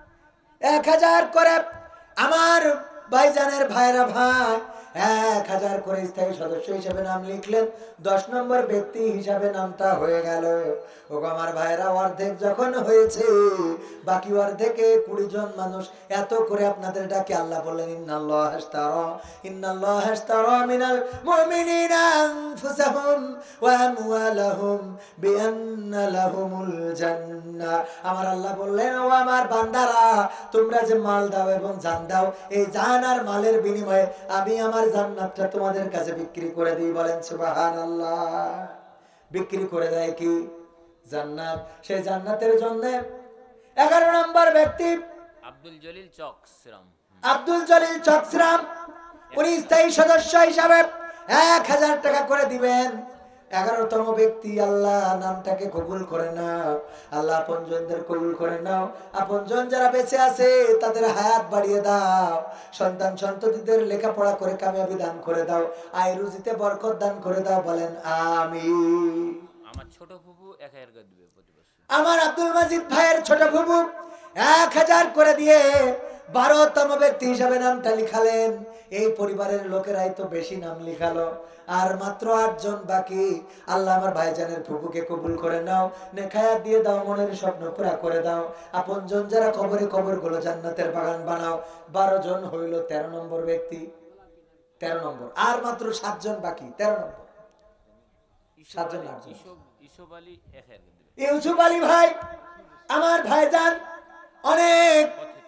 1000 করে, আমার ভাইজানের ভাইরা ভাই 1000 করে স্থায়ী সদস্য হিসেবে নাম লিখলেন। 10 নম্বর ব্যক্তি হিসাবে নামটা হয়ে গেল। ওগো আমার ভাইরা, অর্ধেক যখন হয়েছে, বাকি অর্ধেকে 20 জন মানুষ এত করে আপনাদের ডাকে আল্লাহ বললেন, ইন্নাল্লাহ আশতারা মিনাল মুমিনিনা আনফুসাহুম ওয়া আমওয়ালাহুম বিআন্না লাহুমুল জান্নাহ। আমার আল্লাহ বললেন, ও আমার বান্দারা, তোমরা যে মাল দাও এবং জান দাও, এই জান আর মালের বিনিময়ে আমি আমার জান্নাতটা তোমাদের কাছে বিক্রি করে দিই। বলেন সুবহানাল্লাহ। বিক্রি করে দেয় কি? জান্নাত। সেই জান্নাতের জন্য 11 নম্বর ব্যক্তি আব্দুল জলিল চকসরাম। আব্দুল জলিল চকসরাম, উনি স্থায়ী সদস্য হিসাবে 1000 টাকা করে দিবেন। 11তম ব্যক্তি, আল্লাহ নামটাকে কবুল করে নাও, আল্লাহ আপনজনদের কবুল করে নাও। আপনজন যারা বেঁচে আছে তাদের হায়াত বাড়িয়ে দাও, সন্তান সন্ততিদের লেখাপড়া করে কামিয়াবি দান করে দাও, আয় রুজিতে বরকত দান করে দাও। বলেন আমিন। আমার ছোট ফুফু 1000 করে দিবে প্রতি বছর। আমার আব্দুল মাজিদ ভাইয়ের ছোট ফুফু 1000 করে দিয়ে 12তম ব্যক্তি হিসাবে নামটা লিখালেন। এই পরিবারের লোকেরাই তো বেশি নাম লিখালো, আর মাত্র 8 জন বাকি। আল্লাহ আমার ভাইজানের ফুফুকে কবুল করে নাও, নেখায়াত দিয়ে দাও, মনের স্বপ্ন পুরা করে দাও। আপনজন যারা কবরে কবরগুলো জান্নাতের বাগান বানাও। 12 জন হইল 13 নম্বর ব্যক্তি। 13 নম্বর, আর মাত্র 7 জন বাকি। 13 নম্বর 7 জন। ইসুফ আলী 1000 করে দিবে। ইউসুফ আলী ভাই, আমার ভাইজান, অনেক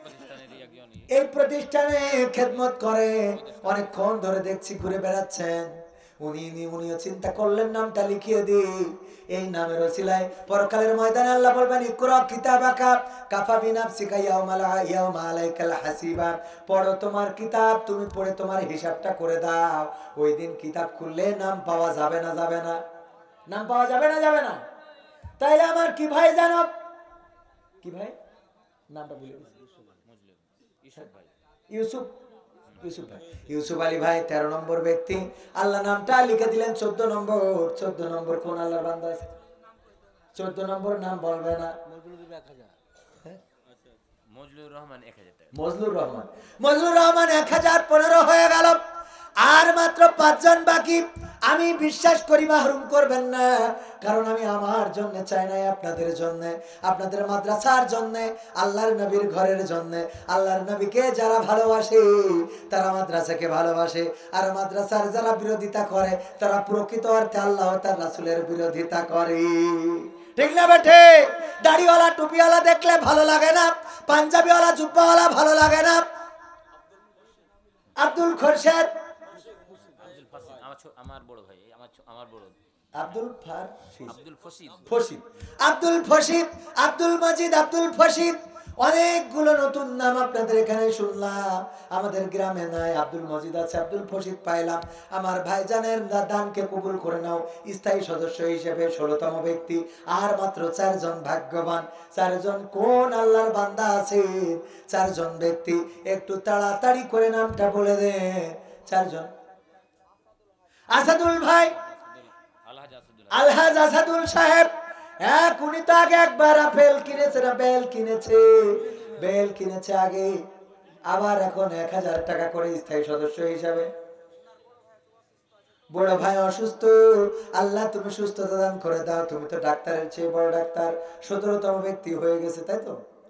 এই প্রতিষ্ঠানে খেদমত করে, অনেকক্ষণ ধরে দেখছি ঘুরে বেড়াচ্ছেন। উনিও চিন্তা করলেন নামটা লিখিয়ে দিই। এই নামের ওসিলায় পরকালের ময়দানে আল্লাহ বলবেন, ইকরা কিতাবাকা কাফা বিনাফসিকা ইয়াউমা আলাইকাল হাসিবা। পড়ো তোমার কিতাব, তুমি পড়ে তোমার হিসাবটা করে দাও। ওই দিন কিতাব খুললে নাম পাওয়া যাবে না? যাবে না? নাম পাওয়া যাবে না? যাবে না? তাইলে আমার কি ভাই জানো? কি ভাই নামটা ভুলে গেছি। ইউসুফ ভাই, ইউসুফ আলী ভাই 13 নম্বর ব্যক্তি। আল্লাহ নামটা লিখে দিলেন 14 নম্বর। 14 নম্বর কোন আল্লাহর বান্দা আছে? 14 নম্বর নাম বলবে না? মজলুর রহমান 1000 টাকা। মজলুর রহমান 1015 হয়ে গেল। আর মাত্র 5 জন বাকি। আমি বিশ্বাস করি মাহরুম করবেন না, কারণ আমি আমার জন্য চাই নাই, আপনাদের জন্য, আপনাদের মাদ্রাসার জন্য, আল্লাহর নবীর ঘরের জন্য। আল্লাহর নবীকে যারা ভালোবাসে তারা মাদ্রাসাকে ভালোবাসে, আর মাদ্রাসার যারা বিরোধিতা করে তারা প্রকৃত অর্থে আল্লাহ তার রাসূলের বিরোধিতা করে। ঠিক না বেঠে? দাড়িওয়ালা টুপিওয়ালা দেখলে ভালো লাগে না, পাঞ্জাবিওয়ালা জুব্বাওয়ালা ভালো লাগে না। আব্দুল খোরশেদ, আমার বড় ভাই, আমার বড় আব্দুল ফসিদ, আব্দুল মাজিদ, আব্দুল ফসিদ, অনেকগুলো নতুন নাম আপনাদের এখানে শুনলাম। আমাদের গ্রামে নাই। আব্দুল মজিদ আছে, আব্দুল ফসিদ পাইলাম। আমার ভাইজানের দানকে কবুল করে নাও স্থায়ী সদস্য হিসেবে 16তম ব্যক্তি। আর মাত্র 4 জন ভাগ্যবান। 4 জন কোন আল্লাহর বান্দা আছে? 4 জন ব্যক্তি, একটু তাড়াতাড়ি করে নামটা বলে দেন। 4 জন। আসাদুল ভাই, আলহাজ আসাদুল সাহেব, উনি তো আগে একবার আপেল কিনেছে না বেল কিনেছে আগে, আবার এখন 1000 টাকা করে স্থায়ী সদস্য হিসাবে। বড় ভাই অসুস্থ, আল্লাহ তুমি সুস্থতা দান করে দাও। তুমি তো ডাক্তারের চেয়ে বড় ডাক্তার। 17তম ব্যক্তি হয়ে গেছে, তাই তো?